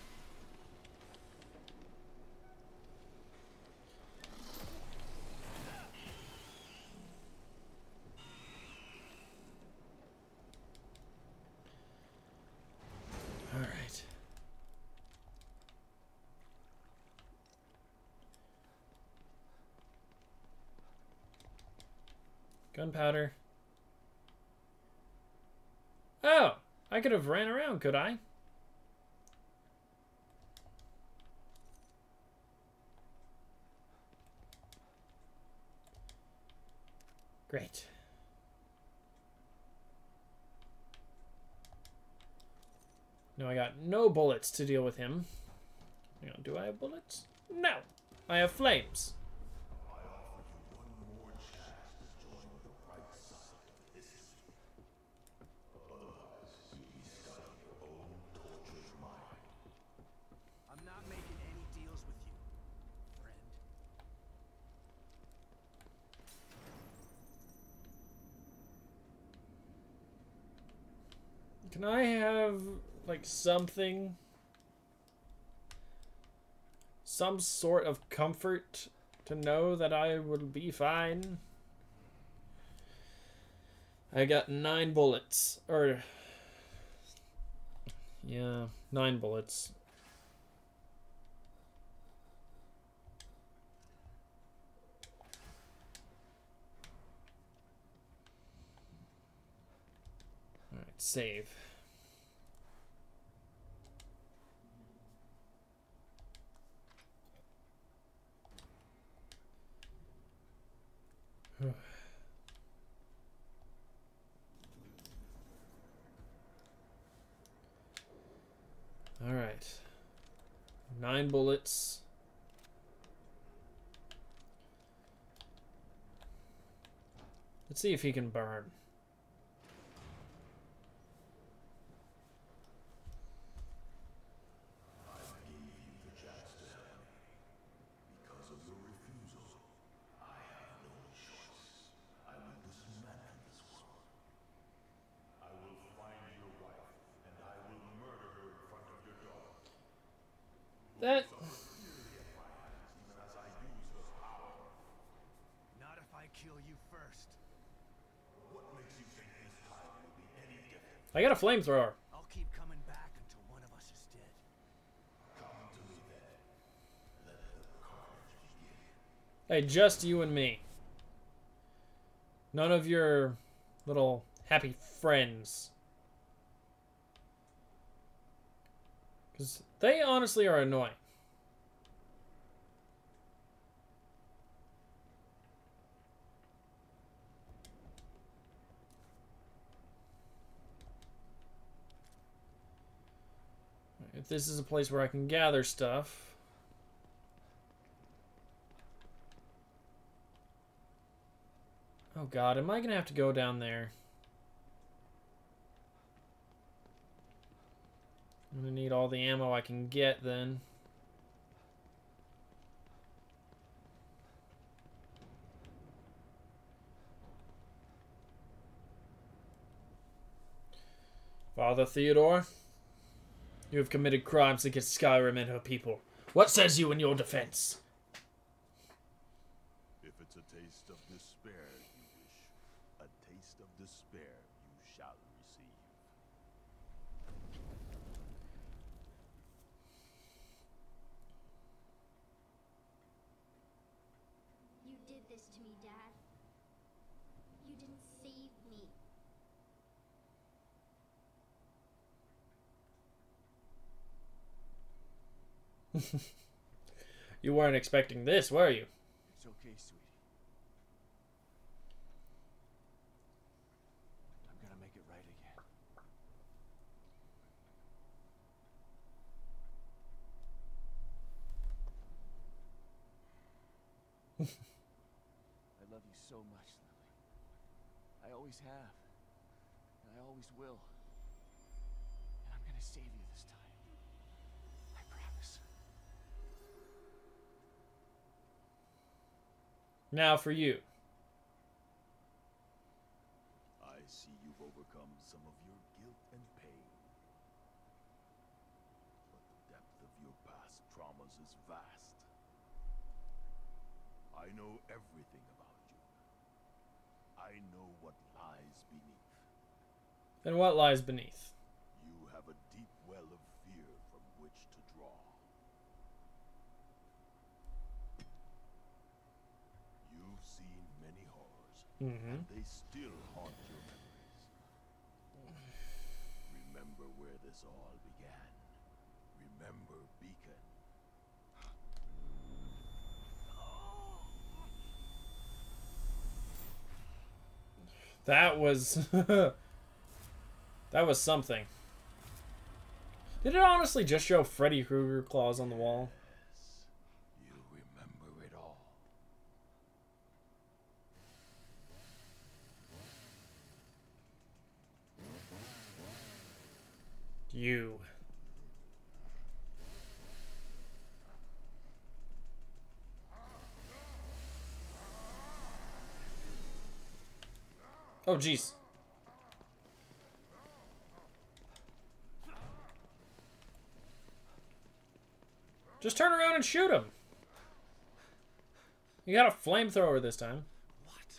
All right. Gunpowder. Oh, I could have ran around, could I? Great. No, I got no bullets to deal with him. Hang on, do I have bullets? No, I have flames. I offer you one more chance to join the bright side of history. Otherwise, you'll be stuck in your own tortured mind. I'm not making any deals with you, friend. Can I have, like, something? Some sort of comfort to know that I will be fine? I got nine bullets. Or... yeah, nine bullets. Alright, save. All right. Nine bullets. Let's see if he can burn. I gave you the chance to help me. Because of your refusal, I have no choice. I will dismantle this world. I will find your wife, and I will murder her in front of your daughter. That... Even as I use her power. Not if I kill you first. What makes you think this time will be any different? I got a flamethrower. I'll keep coming back until one of us is dead. Come to me then. Let the carnage begin. Hey, just you and me. None of your little happy friends. Because they honestly are annoying. If this is a place where I can gather stuff. Oh god, am I gonna have to go down there? I'm gonna need all the ammo I can get then. Father Theodore, you have committed crimes against Skyrim and her people. What says you in your defense? If it's a taste of despair you wish, a taste of despair you shall receive. You did this to me, Dad. You didn't save me. You weren't expecting this, were you? It's okay, sweetie. I'm gonna make it right again. I love you so much, Lily. I always have. And I always will. And I'm gonna save you this time. I promise. Now for you. I see you've overcome some of your guilt and pain. But the depth of your past traumas is vast. I know everything about you. I know what lies beneath. And what lies beneath? You have a deep well of fear from which to draw. You've seen many horrors, Mm-hmm. and they still haunt your memories. Remember where this all began. Remember Beacon. That was... that was something. Did it honestly just show Freddy Krueger claws on the wall? Yes, you remember it all. You. Oh, jeez. Just turn around and shoot him. You got a flamethrower this time. What?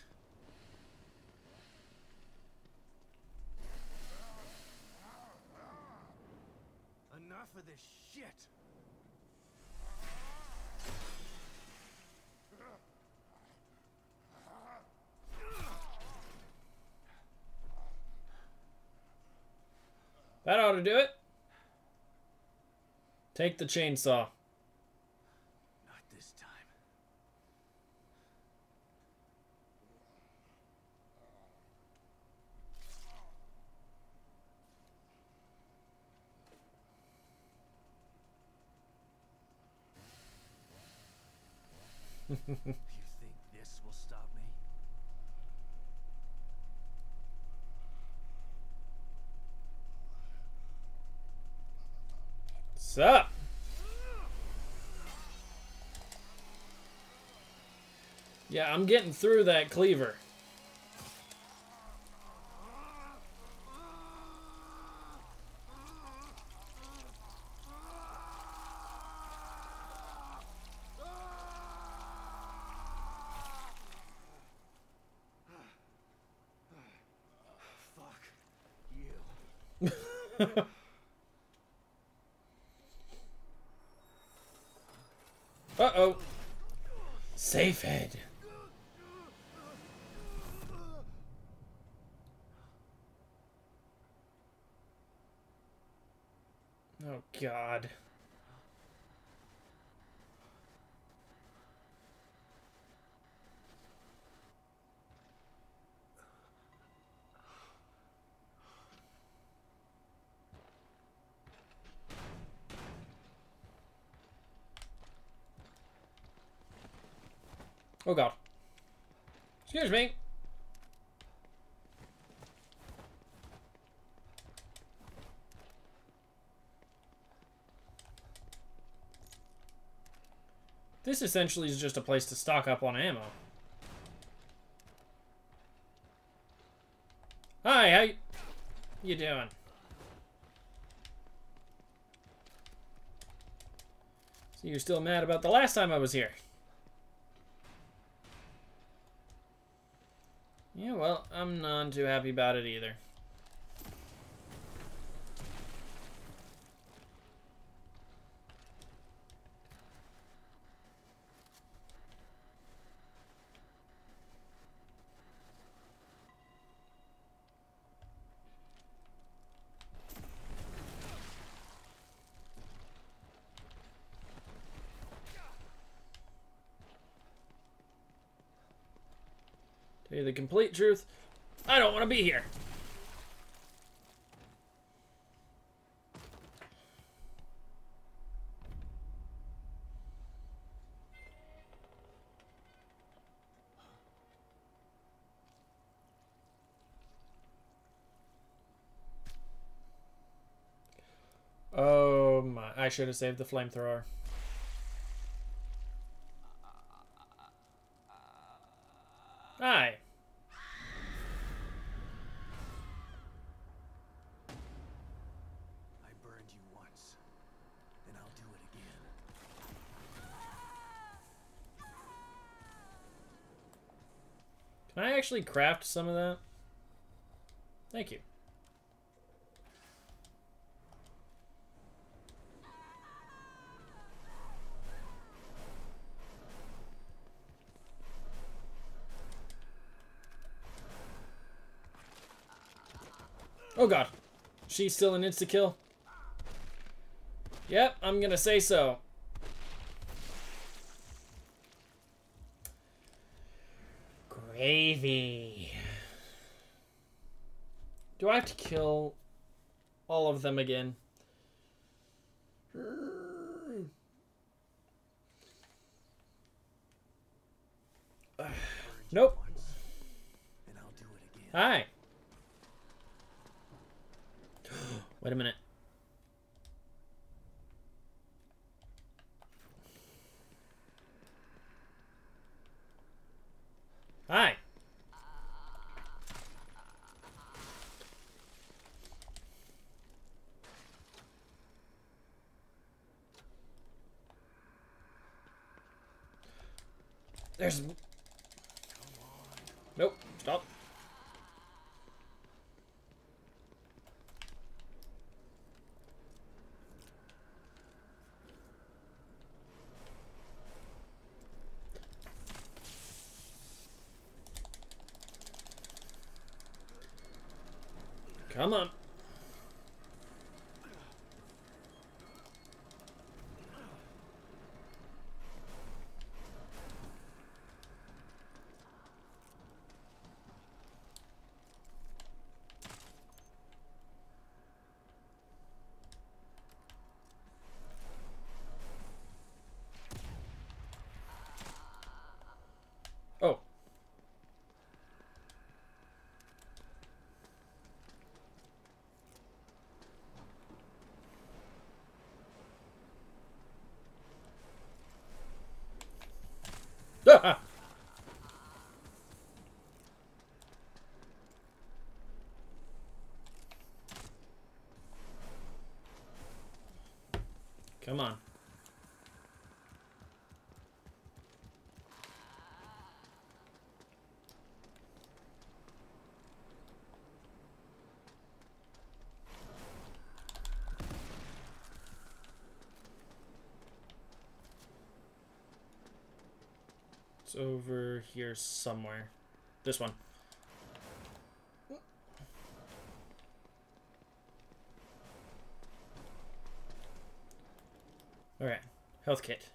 Enough of this shit! That ought to do it. Take the chainsaw. Not this time. You think this will stop me? What's up? Yeah, I'm getting through that cleaver. Fuck you. Uh-oh. Safe head. Oh, Oh, God. Oh, God. Excuse me. This essentially is just a place to stock up on ammo. Hi, how you doing? So you're still mad about the last time I was here? Yeah, well, I'm not too happy about it either. Tell you the complete truth, I don't want to be here. Oh my, I should have saved the flamethrower. Hi. I burned you once, and I'll do it again. Can I actually craft some of that? Thank you. Oh God. She's still an insta-kill? Yep, I'm gonna say so. Gravy. Do I have to kill all of them again? Nope. And I'll do it again. Hi. Wait a minute. Hi. There's... Nope. Stop. Come on. Oh. Ah! Come on. It's over here somewhere. This one. Health kit.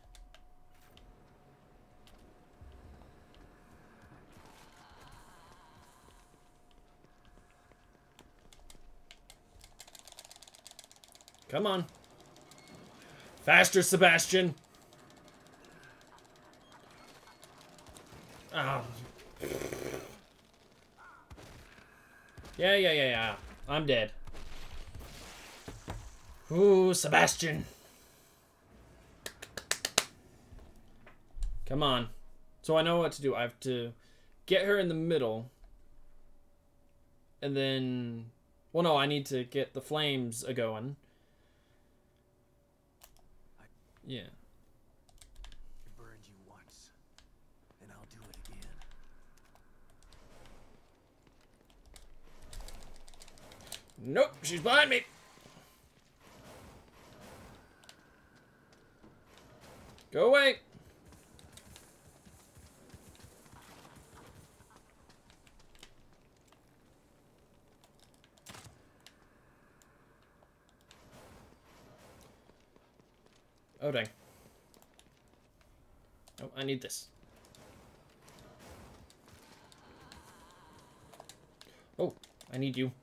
Come on. Faster, Sebastian. Oh. Yeah, yeah, yeah, yeah. I'm dead. Ooh, Sebastian. Come on. So I know what to do. I have to get her in the middle. And then... Well, no, I need to get the flames a-going. Yeah. I burned you once, and I'll do it again. Nope, she's behind me. Go away. Oh, dang. Oh, I need this. Oh, I need you.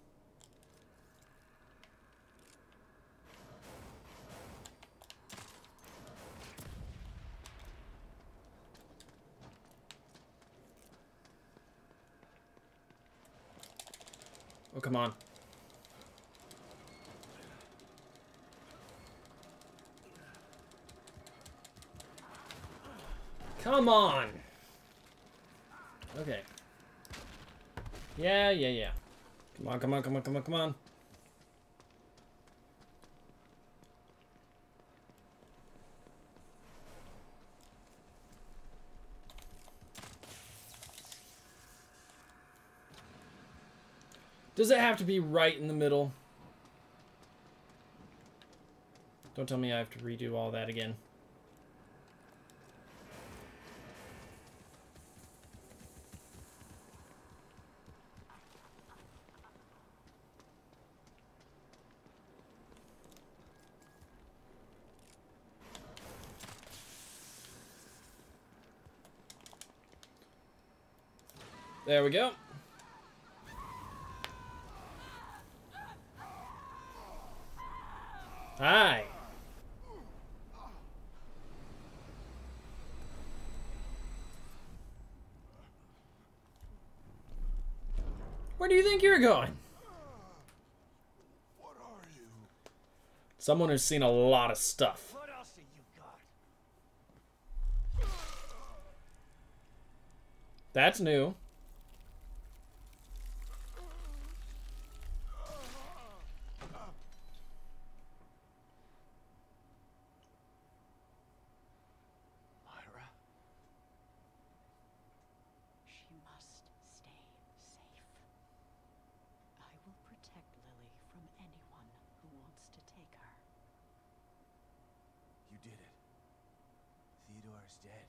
Oh, come on. Come on. Okay. Yeah, yeah, yeah. Come on, come on, come on, come on, come on. Does it have to be right in the middle? Don't tell me I have to redo all that again. There we go. Hi. Where do you think you're going? What are you? Someone who's seen a lot of stuff. What else have you got? That's new. Myra? She must stay safe. I will protect Lily from anyone who wants to take her. You did it. Theodore is dead.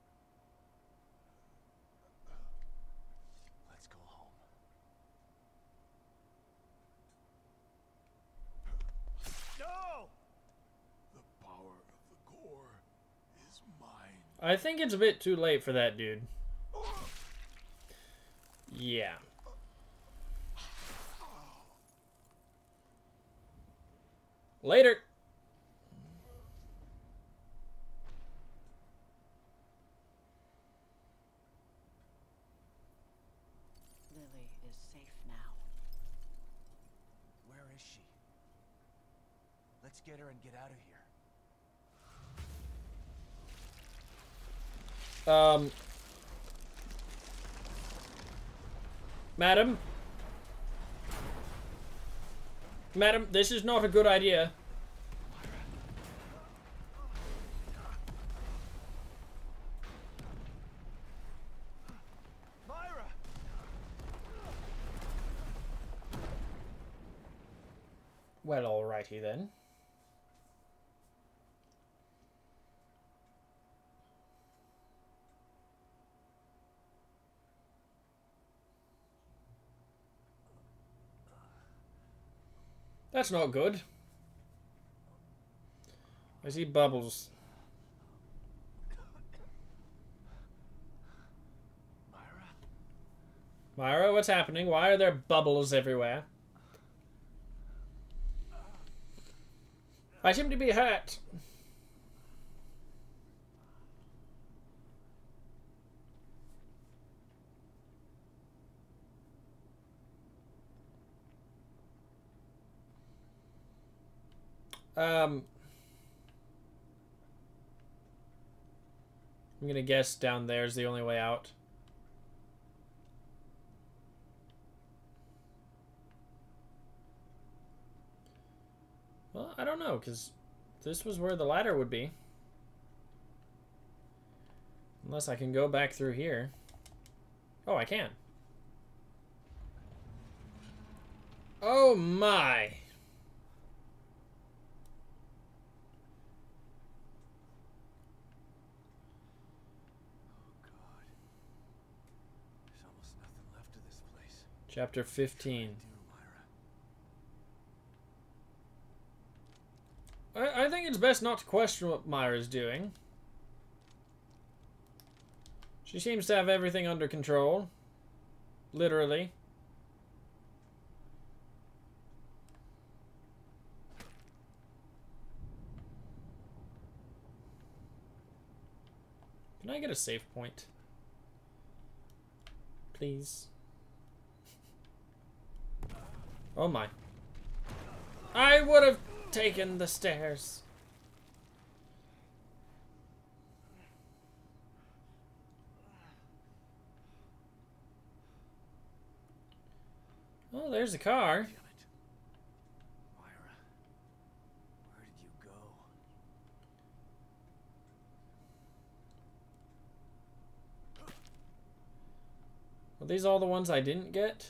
Let's go home. No! The power of the core is mine. I think it's a bit too late for that dude. Yeah. Later. Lily is safe now. Where is she? Let's get her and get out of here. Um. Madam? Madam, this is not a good idea. Myra! Well, alrighty then. That's not good. I see bubbles. Myra, what's happening? Why are there bubbles everywhere? I seem to be hurt. Um, I'm gonna guess down there is the only way out. Well, I don't know, because this was where the ladder would be. Unless I can go back through here. Oh, I can. Oh my! There's almost nothing left of this place. Chapter fifteen. Do, Myra. I, I think it's best not to question what Myra's doing. She seems to have everything under control. Literally. Can I get a save point? Please. Oh my. I would have taken the stairs. Oh, there's a car. Damn it. Myra, where did you go? Are these all the ones I didn't get?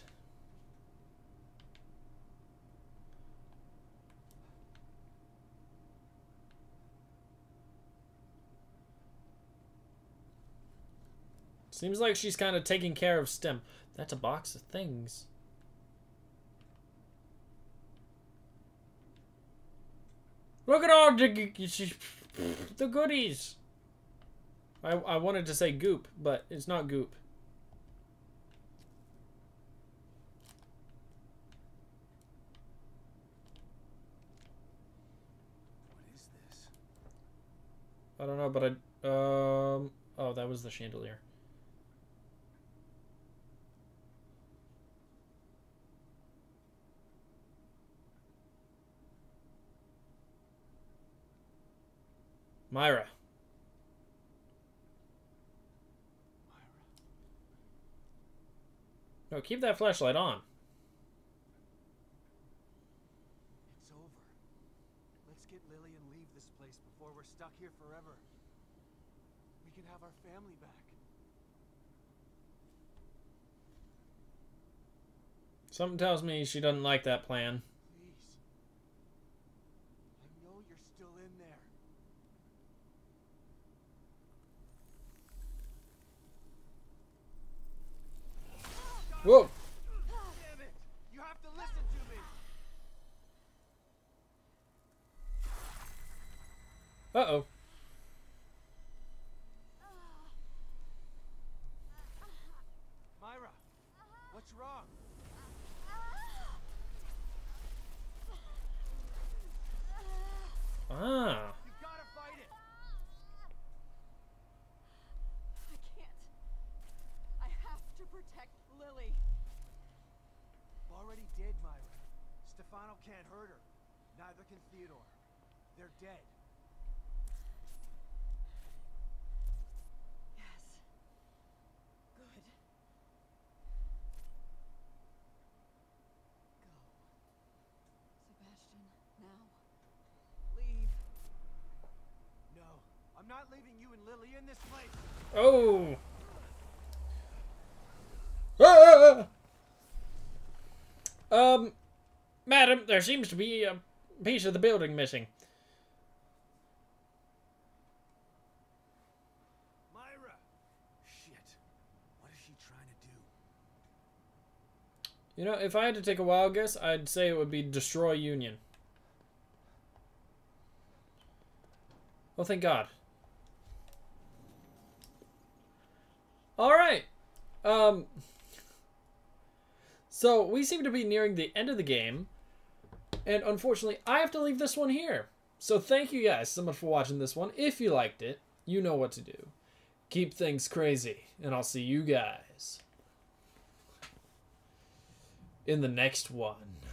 Seems like she's kind of taking care of Stem. That's a box of things. Look at all the, the goodies. I, I wanted to say goop, but it's not goop. What is this? I don't know, but I... Um, oh, that was the chandelier. Myra. Myra. No, keep that flashlight on. It's over. Let's get Lily and leave this place before we're stuck here forever. We can have our family back. Something tells me she doesn't like that plan. Please. I know you're still in there. Whoa! Damn it! You have to listen to me! Uh-oh. Myra! What's wrong? Ah. You gotta fight it! I can't. I have to protect Lily. Already did, Myra. Stefano can't hurt her. Neither can Theodore. They're dead. Yes. Good. Go. Sebastian, now. Leave. No, I'm not leaving you and Lily in this place. Oh! Ah! Um, madam, there seems to be a piece of the building missing. Myra! Shit. What is she trying to do? You know, if I had to take a wild guess, I'd say it would be destroy Union. Oh, thank God. Alright. Um, So we seem to be nearing the end of the game. And unfortunately, I have to leave this one here. So thank you guys so much for watching this one. If you liked it, you know what to do. Keep things crazy. And I'll see you guys in the next one.